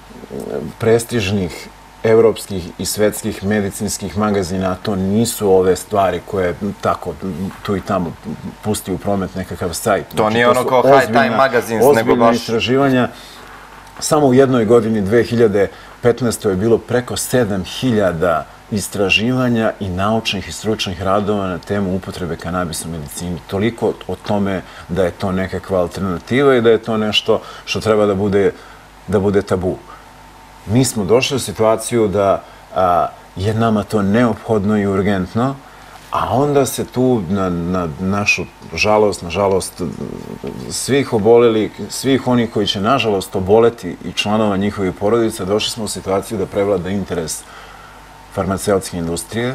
A: prestižnih evropskih i svetskih medicinskih magazina, a to nisu ove stvari koje tako tu i tamo pusti u promet nekakav sajt.
B: To nije ono
A: su
B: kao High Time
A: ozbiljna-
B: Magazines, nego
A: ozbiljna
B: baš-
A: istraživanja. Samo u jednoj godini, dve hiljade petnaestoj je bilo preko sedam hiljada istraživanja i naučnih i stručnih radova na temu upotrebe kanabisa u medicini. Toliko o tome da je to nekakva alternativa i da je to nešto što treba da bude, da bude tabu. Mi smo došli u situaciju da a, je nama to neophodno i urgentno, a onda se tu na, na našu žalost, na žalost svih oboleli, svih onih koji će nažalost oboleti i članova njihovih porodica, došli smo u situaciju da prevlada interes farmaceutske industrije,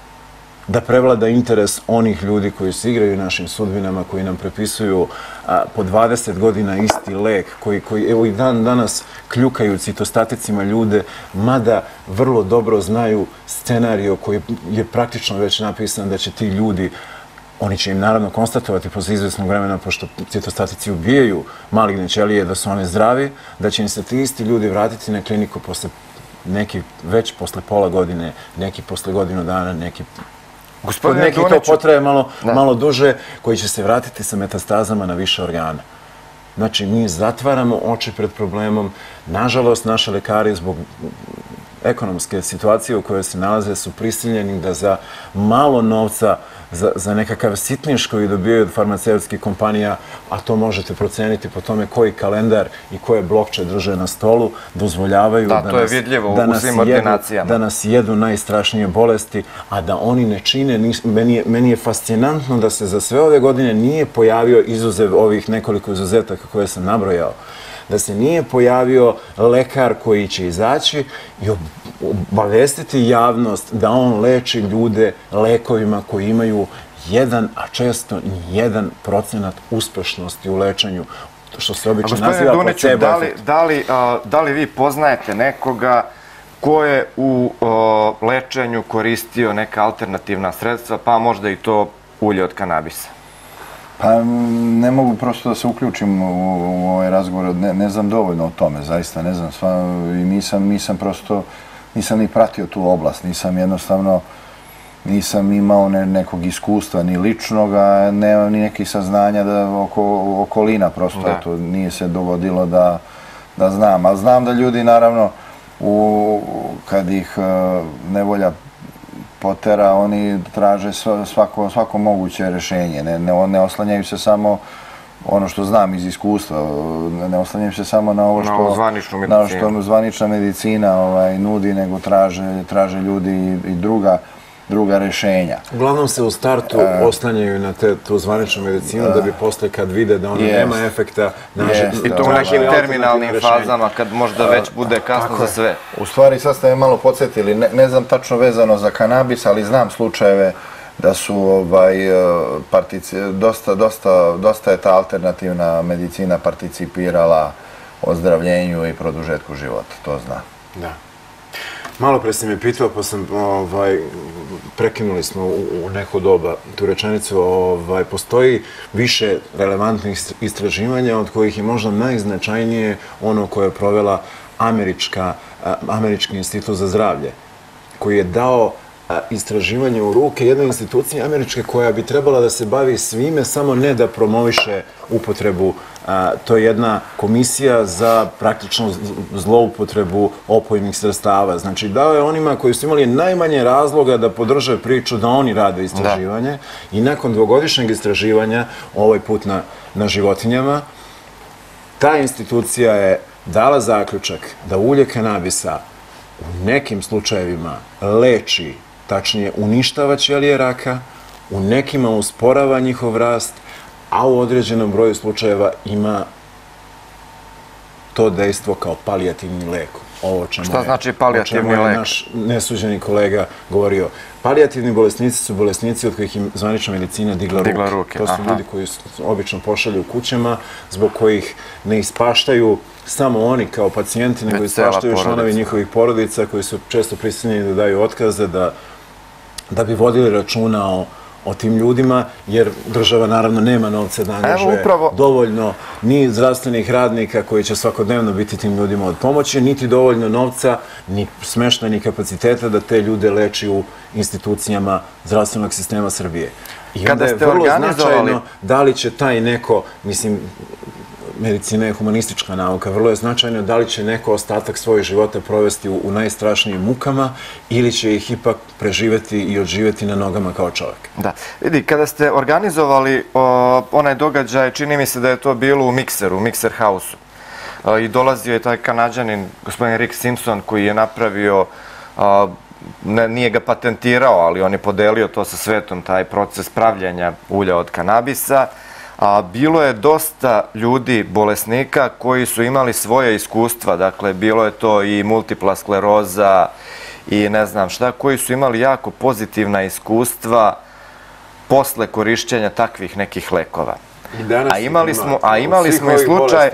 A: da prevlada interes onih ljudi koji se igraju našim sudbinama, koji nam prepisuju a, po dvadeset godina isti lek, koji, koji evo i dan danas kljukaju citostaticima ljude, mada vrlo dobro znaju scenario koji je praktično već napisan da će ti ljudi, oni će im naravno konstatovati posle izvesnog vremena, pošto citostatici ubijaju maligne ćelije, da su one zdravi, da će im se ti isti ljudi vratiti na kliniku posle neki već posle pola godine, neki posle godinu dana, neki Kod
B: Gospodine
A: neki to
B: Duniću,
A: potraje malo, malo duže, koji će se vratiti sa metastazama na više organa. Znači, mi zatvaramo oči pred problemom. Nažalost, naši lekari zbog ekonomske situacije u kojoj se nalaze su prisiljeni da za malo novca, za, za nekakav sitniš koji dobijaju od farmaceutskih kompanija, a to možete proceniti po tome koji kalendar i koje blokče drže na stolu, dozvoljavaju
B: Da,
A: da,
B: to je
A: nas,
B: vidljivo
A: da
B: u
A: nas
B: svim
A: jedu,
B: ordinacijama.
A: da nas jedu najstrašnije bolesti, a da oni ne čine. nis- Meni je, meni je fascinantno da se za sve ove godine nije pojavio, izuzev ovih nekoliko izuzetaka koje sam nabrojao, da se nije pojavio lekar koji će izaći i obavestiti javnost da on leči ljude lekovima koji imaju jedan, a često ni jedan procenat uspešnosti u lečenju, što se obično
B: Gospodine
A: naziva
B: Duniću,
A: placebo
B: da li,
A: efekt.
B: da, li, a, da li vi poznajete nekoga ko je u a, lečenju koristio neka alternativna sredstva, pa možda i to ulje od kanabisa?
C: Pa m, ne mogu prosto da se uključim u, u ovaj razgovor, ne, ne znam dovoljno o tome, zaista ne znam, sva, i nisam, nisam prosto, nisam ni pratio tu oblast, nisam jednostavno, nisam imao ne, nekog iskustva ni ličnog, a nemam ni nekih saznanja da oko okolina prosto,
B: Da.
C: eto, nije se dogodilo da, da znam, ali znam da ljudi naravno u, kad ih e, nevolja potera, oni traže sva- svako, svako moguće rješenje. Ne, ne, ne oslanjaju se samo, ono što znam iz iskustva, ne oslanjaju se samo na ovo
B: Na
C: što,
B: ovu zvaničnu
C: na
B: medicinu.
C: što zvanična medicina ovaj, nudi, nego traže, traže ljudi i, i druga, druga rješenja.
A: Uglavnom se u startu oslanjaju na te, tu zvaničnu medicinu da bi posle kad vide da ona
C: Jest.
A: nema efekta naže,
C: Jest.
B: I to u
C: Ovaj,
B: nekim
A: alternativna
B: terminalnim
A: rješenja.
B: fazama, kad možda već bude kasno za sve.
C: U stvari, sad ste me malo podsjetili, ne, ne znam tačno vezano za kanabis, ali znam slučajeve da su ovaj, e, partici, dosta, dosta, dosta je ta alternativna medicina participirala ozdravljenju i produžetku života, to znam.
A: Da. Malo pre si me pitao, pa sam, ovaj, prekinuli smo u, u neko doba tu rečenicu, ovaj, postoji više relevantnih ist- istraživanja, od kojih je možda najznačajnije ono koje je provela američka, a, Američki institut za zdravlje, koji je dao a, istraživanje u ruke jednoj instituciji američke koja bi trebala da se bavi svime, samo ne da promoviše upotrebu. A, to je jedna komisija za praktično z- zloupotrebu opojnih sredstava. Znači, dao je onima koji su imali najmanje razloga da podrže priču da oni rade istraživanje i nakon dvogodišnjeg istraživanja, ovaj put na, na životinjama, ta institucija je dala zaključak da ulje kanabisa u nekim slučajevima leči, tačnije uništava ćelije raka, u nekima usporava njihov rast, a u određenom broju slučajeva ima to dejstvo kao palijativni lek. Ovo
B: Šta znači palijativni lek?
A: O čemu je naš nesuđeni kolega govorio. Palijativni bolesnici su bolesnici od kojih im zvanična medicina digla,
B: digla
A: ruke.
B: ruke.
A: To su
B: Aha.
A: ljudi koji obično pošalju kućama, zbog kojih ne ispaštaju samo oni kao pacijenti, nego ispaštaju članovi njihovih porodica koji su često prisiljeni da daju otkaze, da, da bi vodili računa o o tim ljudima, jer država naravno nema novca da angažuje dovoljno ni zdravstvenih radnika koji će svakodnevno biti tim ljudima od pomoći, niti dovoljno novca, ni smeštajnih kapaciteta da te ljude leči u institucijama zdravstvenog sistema Srbije. I onda je vrlo značajno da li će taj neko, mislim, medicina je humanistička nauka, vrlo je značajno da li će neko ostatak svojih života provesti u, u najstrašnijim mukama ili će ih ipak preživeti i odživeti na nogama kao čovjek.
B: Da. Vidi, kada ste organizovali o, onaj događaj, čini mi se da je to bilo u Mikseru, u Mikser House-u. I dolazio je taj Kanađanin, gospodin Rick Simpson, koji je napravio, a, ne, nije ga patentirao, ali on je podelio to sa svetom, taj proces pravljenja ulja od kanabisa. A bilo je dosta ljudi, bolesnika, koji su imali svoje iskustva, dakle, bilo je to i multipla skleroza i ne znam šta, koji su imali jako pozitivna iskustva posle korišćenja takvih nekih lekova. A imali smo, a imali smo i slučaj,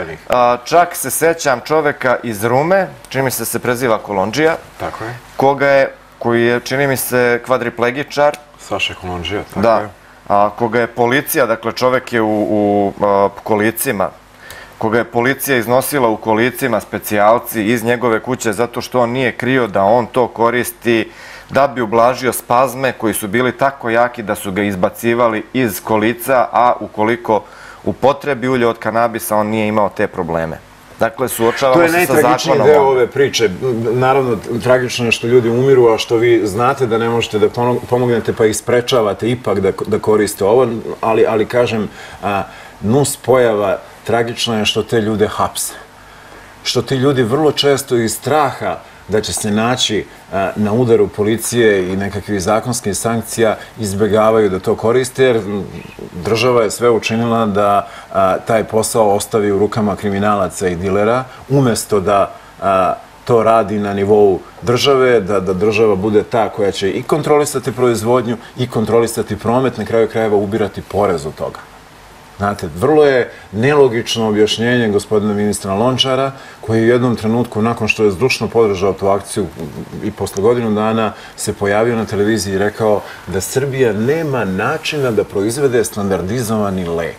B: a, čak se sećam čoveka iz Rume, čini mi se se preziva Kolondžija,
A: tako je,
B: koga je, koji je, čini mi se, kvadriplegičar.
A: Saša Kolondžija, tako
B: da.
A: je.
B: A, koga je policija, dakle čovek je u, u a, kolicima, koga je policija iznosila u kolicima, specijalci iz njegove kuće zato što on nije krio da on to koristi da bi ublažio spazme koji su bili tako jaki da su ga izbacivali iz kolica, a ukoliko upotrebi ulje od kanabisa on nije imao te probleme. Dakle, suočavamo se sa zakonom.
A: To je najtragičniji deo ove priče. Naravno, tragično je što ljudi umiru, a što vi znate da ne možete da pomognete pa ih sprečavate ipak da, da koriste ovo, ali, ali kažem, a, nus pojava tragično je što te ljude hapse. Što ti ljudi vrlo često iz straha da će se naći a, na udaru policije i nekakvih zakonskih sankcija izbjegavaju da to koriste, jer država je sve učinila da a, taj posao ostavi u rukama kriminalaca i dilera, umjesto da a, to radi na nivou države, da, da država bude ta koja će i kontrolisati proizvodnju i kontrolisati promet, na kraju krajeva ubirati porez od toga. Znate, vrlo je nelogično objašnjenje gospodina ministra Lončara, koji u jednom trenutku, nakon što je zdušno podržao tu akciju i posle godinu dana, se pojavio na televiziji i rekao da Srbija nema načina da proizvede standardizovani lek.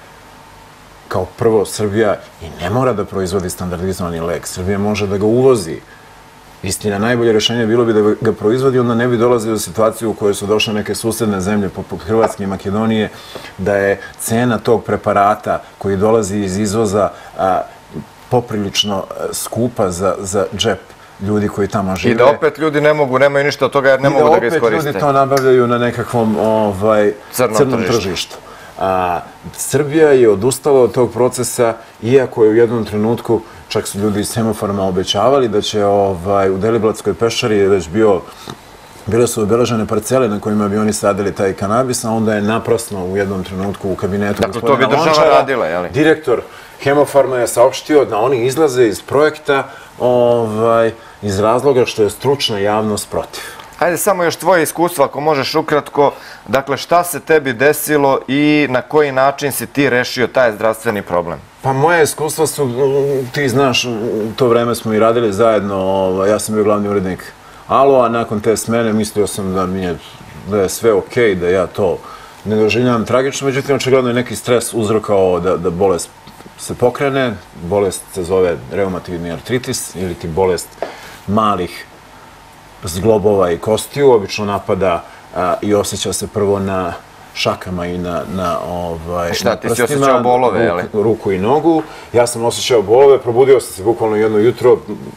A: Kao prvo, Srbija i ne mora da proizvodi standardizovani lek. Srbija može da ga uvozi. Istina, najbolje rješenje bilo bi da ga proizvodi, onda ne bi dolazili u situaciju u kojoj su došle neke susedne zemlje, poput Hrvatske i Makedonije, da je cena tog preparata koji dolazi iz izvoza a, poprilično skupa za, za džep ljudi koji tamo žive.
B: I da opet ljudi ne mogu, nemaju ništa od toga jer ne mogu da ga iskoriste.
A: I da opet ljudi to nabavljaju na nekakvom ovaj, crnom, crnom tržištu. A, Srbija je odustala od tog procesa, iako je u jednom trenutku, čak su ljudi iz semaforama obećavali da će ovaj, u Deliblatskoj peščari već bio, bile su obeležene parcele na kojima bi oni sadili taj kanabis, a onda je naprasno u jednom trenutku u kabinetu
B: dakle, gospodina Lončara, to bi država radila, jeli?
A: Direktor Hemofarma je saopštio da oni izlaze iz projekta ovaj, iz razloga što je stručna javnost protiv.
B: Hajde, samo još tvoje iskustvo, ako možeš ukratko, dakle, šta se tebi desilo i na koji način si ti rešio taj zdravstveni problem?
A: Pa moje iskustva su, ti znaš, u to vreme smo i radili zajedno, ja sam bio glavni urednik Alo, a nakon te smene mislio sam da mi je, da je sve okej, da ja to ne doživljavam tragično, međutim, očigledno je neki stres uzrokao da, da bolest se pokrene, bolest se zove reumatoidni artritis ili ti bolest malih zglobova i kostiju, obično napada a, i osjeća se prvo na šakama i na, na, ovaj,
B: šta,
A: na
B: ti si osjećao bolove, jeli?
A: Ruku, ruku i nogu. Ja sam osjećao bolove, probudio sam se bukvalno jedno jutro,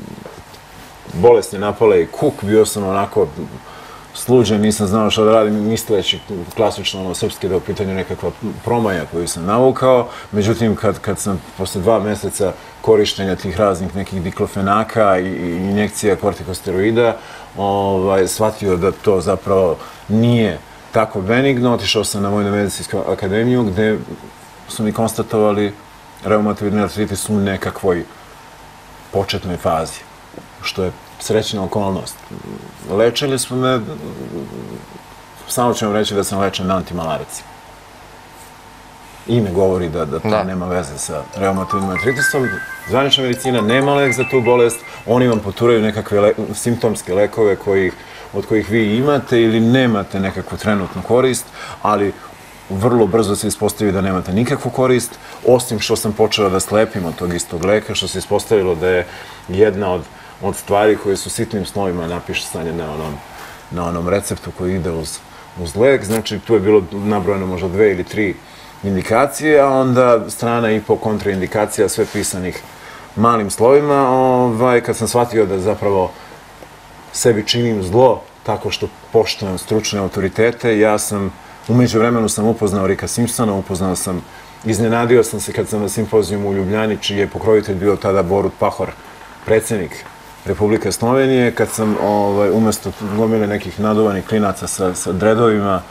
A: bolest je napala i kuk, bio sam onako sluđen, nisam znao što da radim, misleći klasično ono srpski da je u pitanju nekakva promaja koju sam navukao. Međutim, kad, kad sam posle dva meseca korištenja tih raznih nekih diklofenaka i, i injekcija kortikosteroida, ovaj, shvatio da to zapravo nije tako benigno. Otišao sam na Vojno-medicinsku akademiju gde su mi konstatovali reumatoidni artritis u nekakvoj početnoj fazi, što je srećna okolnost. Lečili smo me, samo ću vam reći da sam lečen na antimalarici. Ime govori da, da to
B: Da.
A: nema veze sa reumatoidnim artritisom. Zvanična medicina nema lek za tu bolest, oni vam poturaju nekakve le, simptomske lekove koji, od kojih vi imate ili nemate nekakvu trenutnu korist, ali vrlo brzo se ispostavi da nemate nikakvu korist, osim što sam počeo da slepim od tog istog leka, što se ispostavilo da je jedna od, od stvari koje su sitnim slovima napisane na onom, na onom receptu koji ide uz, uz lek. Znači, tu je bilo nabrojeno možda dve ili tri indikacije, a onda strana i po kontraindikacija, sve pisanih malim slovima. Ovaj, kad sam shvatio da zapravo sebi činim zlo tako što poštujem stručne autoritete, ja sam, u međuvremenu sam upoznao Rika Simpsona, upoznao sam, iznenadio sam se kad sam na simpozijumu u Ljubljani, čiji je pokrovitelj bio tada Borut Pahor, predsjednik Republike Slovenije, kad sam ovaj, umjesto gomile nekih naduvanih klinaca sa, sa dredovima,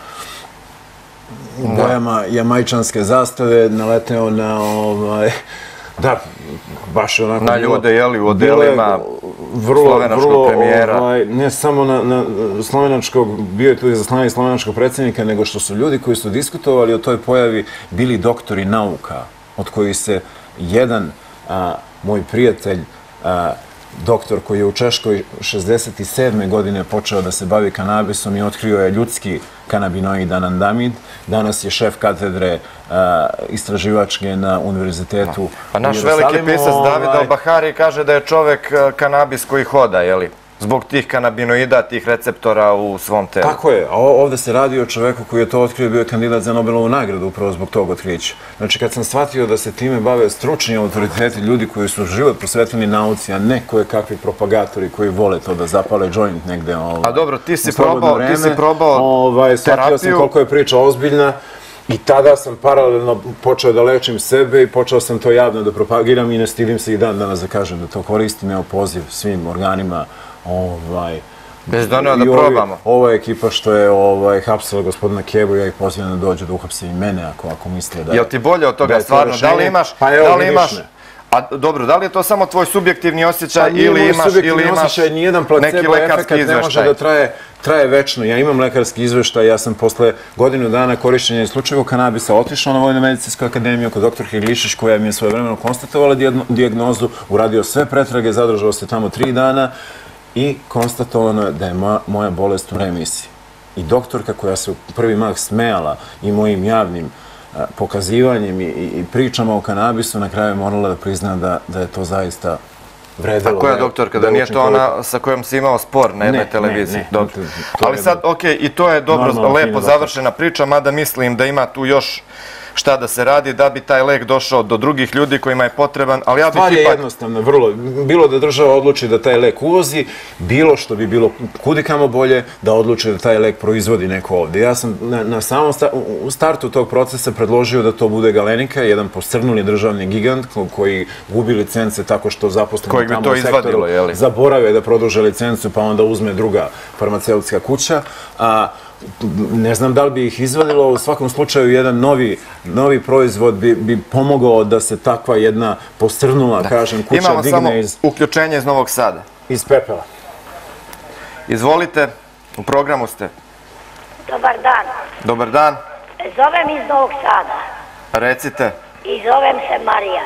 A: bojama jamajčanske zastave, naleteo na, ovaj, da, baš je onako...
B: Na ljude, jeli, u odelima slovenačkog premijera.
A: Ovaj, ne samo na, na slovenačkog, bio je tu izaslanik slovenačkog predsjednika, nego što su ljudi koji su diskutovali o toj pojavi bili doktori nauka, od kojih se jedan a, moj prijatelj, a, doktor koji je u Češkoj šezdeset sedme godine počeo da se bavi kanabisom i otkrio je ljudski kanabinoid anandamid. Danas je šef katedre a, istraživačke na univerzitetu.
B: Pa naš
A: u Jerusalimu,
B: veliki pisac David
A: ovaj,
B: Al-Bahari kaže da je čovek a, kanabis koji hoda, jeli? Zbog tih kanabinoida, tih receptora u svom telu.
A: Tako je, a o- ovde se radi o čoveku koji je to otkrio, bio je kandidat za Nobelovu nagradu upravo zbog tog otkrića. Znači, kad sam shvatio da se time bave stručni autoriteti, ljudi koji su život posvetljeni nauci, a ne koje kakvi propagatori koji vole to da zapale joint negde. Ovaj,
B: A dobro, ti si
A: u slobodno
B: probao- ti si
A: vreme,
B: probao
A: ovaj, shvatio sam
B: terapiju.
A: koliko je priča ozbiljna i tada sam paralelno počeo da lečim sebe i počeo sam to javno da propagiram i ne stidim se i dan danas da kažem da to koristim. Evo poziv svim organima. Ovaj,
B: Bez doneo da
A: i ovi-
B: probamo.
A: Ova ekipa što je ovaj, hapsila gospodina Kebu, ja ih pozivam da dođu da uhapse i mene ako, ako misle da...
B: Jel ti bolje od toga
A: da je to
B: stvarno? Da li
A: rešenje?
B: imaš,
A: Pa evo,
B: da li
A: vidiš
B: imaš,
A: me.
B: a dobro, da li je to samo tvoj subjektivni osjećaj
A: Pa nije
B: ili
A: moj
B: imaš,
A: subjektivni
B: ili imaš
A: osjećaj, nijedan
B: neki
A: placebo
B: lekarski
A: efekat ne može
B: izveštaj?
A: da traje, traje večno. Ja imam lekarski izveštaj, ja sam posle godinu dana korišćenja isključivog kanabisa otišao na Vojno-medicinsku akademiju kod doktorke Glišić, koja mi je svojevremeno konstatovala dijedno- dijagnozu, uradio sve pretrage, zadržao se tamo tri dana i konstatovano je da je moja, moja bolest u remisiji. I doktorka koja se u prvi mah smejala i mojim javnim a, pokazivanjem i, i, i pričama o kanabisu, na kraju je morala da prizna da, da je to zaista vredelo.
B: A koja
A: da je-
B: doktorka?
A: da
B: Da
A: je
B: nije to
A: učinkovito.
B: ona sa kojom si imao spor na jednoj
A: Ne,
B: televiziji?
A: ne, ne.
B: Dobro.
A: To- to
B: Ali
A: je
B: sad, okej, i to je dobro,
A: normalno
B: lepo
A: fino
B: završena priča, mada mislim da ima tu još šta da se radi da bi taj lek došao do drugih ljudi kojima je potreban, ali ja bih
A: Stvar je
B: ipak...
A: jednostavna, vrlo. Bilo da država odluči da taj lek uvozi, bilo što bi bilo kudikamo bolje da odluči da taj lek proizvodi neko ovde. Ja sam na, na samom sta, u startu tog procesa predložio da to bude Galenika, jedan posrnuli državni gigant ko- koji gubi licence tako što zaposleni
B: Kojeg bi
A: tamo
B: to
A: u sektoru
B: izvadilo, je li?
A: zaborave da produže licencu pa onda uzme druga farmaceutska kuća. A, ne znam da li bi ih izvadilo, u svakom slučaju jedan novi, novi proizvod bi, bi pomogao da se takva jedna posrnula, kažem, kuća
B: Imamo samo
A: digne iz,
B: uključenje iz Novog Sada.
A: iz pepela.
B: Izvolite, u programu ste.
E: Dobar dan.
B: Dobar dan,
E: Zovem iz Novog Sada
B: recite.
E: i zovem se Marija.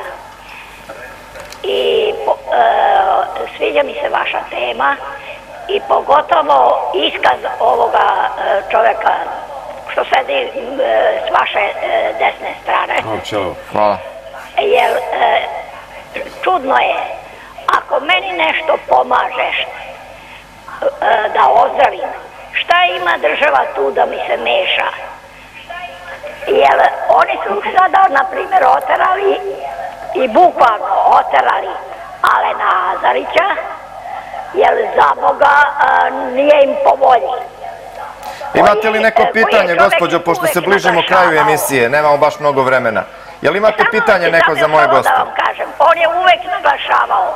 E: I po, e, sviđa mi se vaša tema i pogotovo iskaz ovoga e, čoveka što sedi e, s vaše e, desne strane.
B: Hvala.
E: Jer e, čudno je, ako meni nešto pomažeš e, da ozdravim, šta ima država tu da mi se meša? Jer oni su sada, na primjer, oterali i bukvalno oterali Alena Azarića, jer za Boga e, nije im po volji.
B: Imate li neko
E: Koji je
B: pitanje,
E: čovek
B: gospođo, pošto
E: uvek
B: se bližimo kraju
E: naglašavao.
B: emisije, nemamo baš mnogo vremena. Je li imate
E: Samo-
B: pitanje neko
E: samo
B: za moje
E: samo
B: goste?
E: Da vam kažem, on je uvek naglašavao.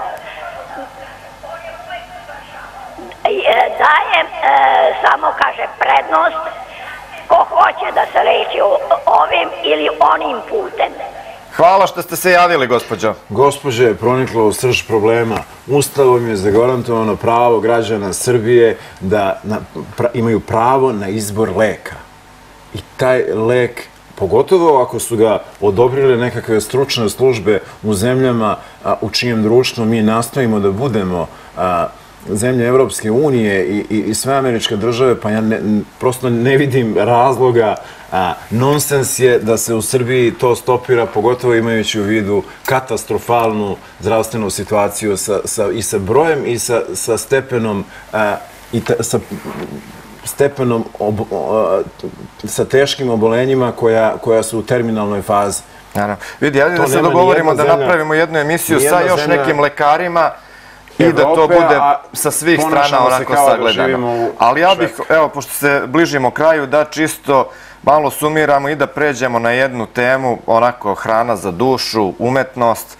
E: E, Dajem, e, samo kaže, prednost ko hoće da se leči o- ovim ili onim putem.
B: Hvala što ste se javili, gospođo.
A: Gospođa je pronikla u srž problema. Ustavom je zagarantovano pravo građana Srbije da imaju pravo na izbor leka. I taj lek, pogotovo ako su ga odobrile nekakve stručne službe u zemljama u čijem društvu mi nastojimo da budemo zemlje Evropske unije i sve američke države, pa ja prosto ne vidim razloga. Nonsens je da se u Srbiji to stopira, pogotovo imajući u vidu katastrofalnu zdravstvenu situaciju i sa brojem i sa stepenom i sa stepenom sa teškim obolenjima koja su u terminalnoj fazi.
B: Vidi, ajde da se dogovorimo da napravimo jednu emisiju sa još nekim lekarima i da to bude sa svih strana onako sagledano. Ali ja bih, evo, pošto se bližimo kraju, da čisto malo sumiramo i da pređemo na jednu temu, onako hrana za dušu, umetnost,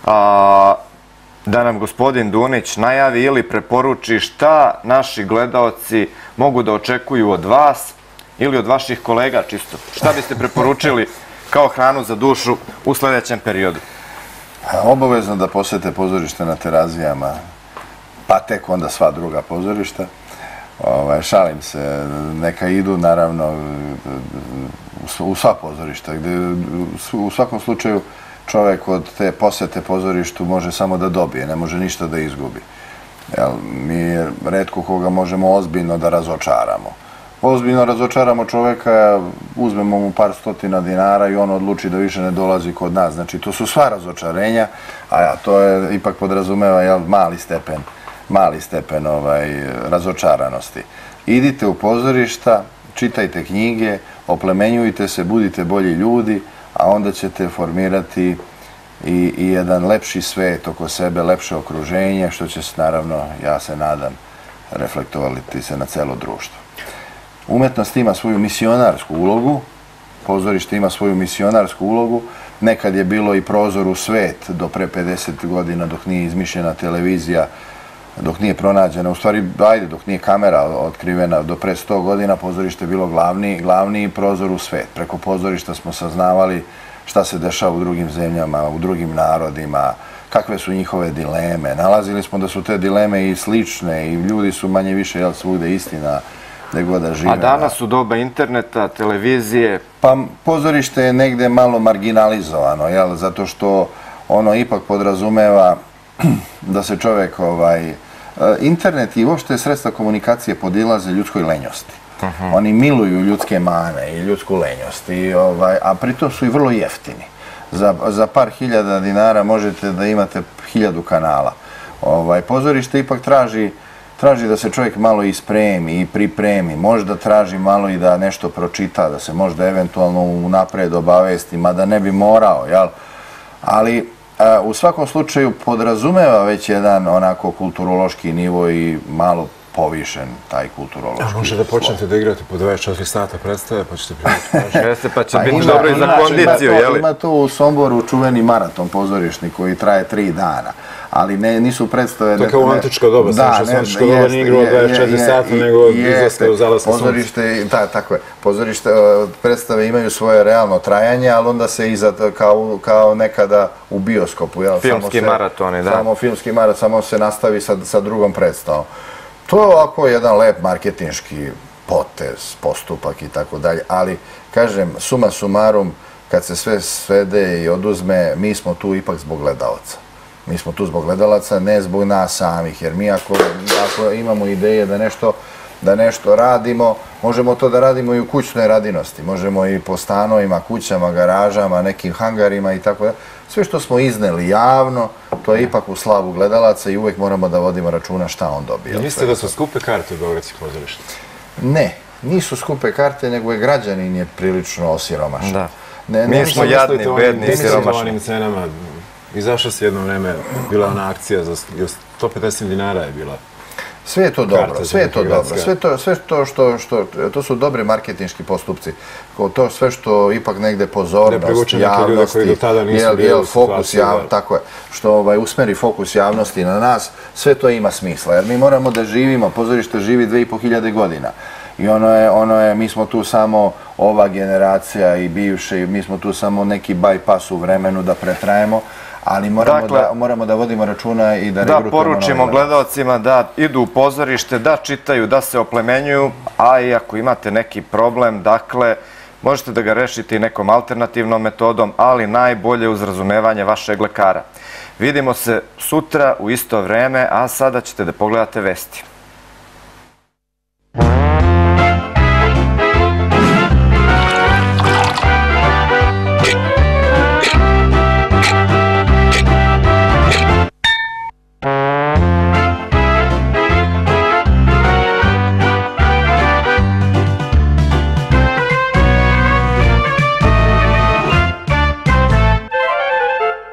B: da nam gospodin Dunić najavi ili preporuči šta naši gledaoci mogu da očekuju od vas ili od vaših kolega čisto. Šta biste preporučili kao hranu za dušu u sljedećem periodu?
C: Obavezno da posete pozorište na Terazijama, pa tek onda sva druga pozorišta. Šalim se, neka idu naravno u sva pozorišta, gde u svakom slučaju čovjek od te posete pozorištu može samo da dobije, ne može ništa da izgubi. Mi retko koga možemo ozbiljno da razočaramo. Ozbiljno razočaramo čovjeka, uzmemo mu par stotina dinara i on odluči da više ne dolazi kod nas. Znači, to su sva razočarenja, a to je ipak podrazumeva mali stepen, mali stepen razočaranosti. Idite u pozorišta, čitajte knjige, oplemenjujte se, budite bolji ljudi, a onda ćete formirati i jedan lepši svet oko sebe, lepše okruženje, što će se, naravno, ja se nadam, reflektovati se na celo društvo. Umetnost ima svoju misionarsku ulogu, pozorište ima svoju misionarsku ulogu. Nekad je bilo i prozor u svet do pre pedeset godina dok nije izmišljena televizija, dok nije pronađena, u stvari, ajde, dok nije kamera otkrivena, do pre sto godina pozorište je bilo glavni prozor u svet. Preko pozorišta smo saznavali šta se dešava u drugim zemljama, u drugim narodima, kakve su njihove dileme. Nalazili smo da su te dileme i slične i ljudi su manje više, jel, svugde istina, nego da žive.
B: A danas u doba interneta, televizije?
C: Pa pozorište je negde malo marginalizovano, jel, zato što ono ipak podrazumeva da se čovek, internet i uopšte sredstva komunikacije podilaze ljudskoj lenjosti. Oni miluju ljudske mane i ljudsku lenjost, a pritom su i vrlo jeftini. Za par hiljada dinara možete da imate hiljadu kanala. Pozorište ipak traži Traži da se čovjek malo ispremi i pripremi, možda traži malo i da nešto pročita, da se možda eventualno unapred obavesti, mada ne bi morao, jel? Ali u svakom slučaju podrazumeva već jedan onako kulturološki nivo i malo povišen taj kulturološki nivo.
A: A može da počnete da igrate po dvadeset četiri sata predstave, pa ćete
B: prilično. Pa će biti dobro i za kondiciju, jel?
C: Ima tu u Somboru čuveni maraton pozorišni koji traje tri dana. Ali nisu predstave...
A: To je kao u antičko doba, samo što se antičko doba nije igrao dvadeset četiri sata, nego izlaska u zalaska sunca.
C: Pozorište, da, tako je. Pozorište, predstave imaju svoje realno trajanje, ali onda se iza, kao nekada u bioskopu.
B: Filmski maratoni, da.
C: Samo filmski maraton, samo se nastavi sa drugom predstavom. To je ovako jedan lep marketinški potez, postupak i tako dalje, ali, kažem, suma sumarum, kad se sve svede i oduzme, mi smo tu ipak zbog gledalaca. Mi smo tu zbog gledalaca, ne zbog nas samih, jer mi ako imamo ideje da nešto radimo, možemo to da radimo i u kućnoj radinosti. Možemo i po stanovima, kućama, garažama, nekim hangarima i tako da. Sve što smo izneli javno, to je ipak u slavu gledalaca i uvek moramo da vodimo računa šta on dobije.
A: Mislite da su skupe karte u Beogradskih pozorišta?
C: Ne, nisu skupe karte, nego je građanin je prilično osiromašan.
B: Da. Mi smo jadni, bedni, siromašni.
A: Izašla se jedno vreme, bila ona akcija za sto pedeset dinara je bila.
C: Sve je to dobro, sve je to dobro. Sve to što, to su dobre marketinški postupci. To sve što ipak negde pozornost, javnosti, fokus javnosti, tako je, što usmeri fokus javnosti na nas, sve to ima smisla. Jer mi moramo da živimo, pozorište živi dve i po hiljade godina. I ono je, mi smo tu samo ova generacija i bivše, mi smo tu samo neki bypass u vremenu da pretrajemo, ali moramo,
B: Dakle,
C: da, moramo da vodimo računa i da
B: Da
C: regrutujemo
B: poručimo
C: nove
B: gledalcima da idu u pozorište, da čitaju, da se oplemenjuju, a i ako imate neki problem, dakle, možete da ga rešite i nekom alternativnom metodom, ali najbolje uz razumevanje vašeg lekara. Vidimo se sutra u isto vreme, a sada ćete da pogledate vesti.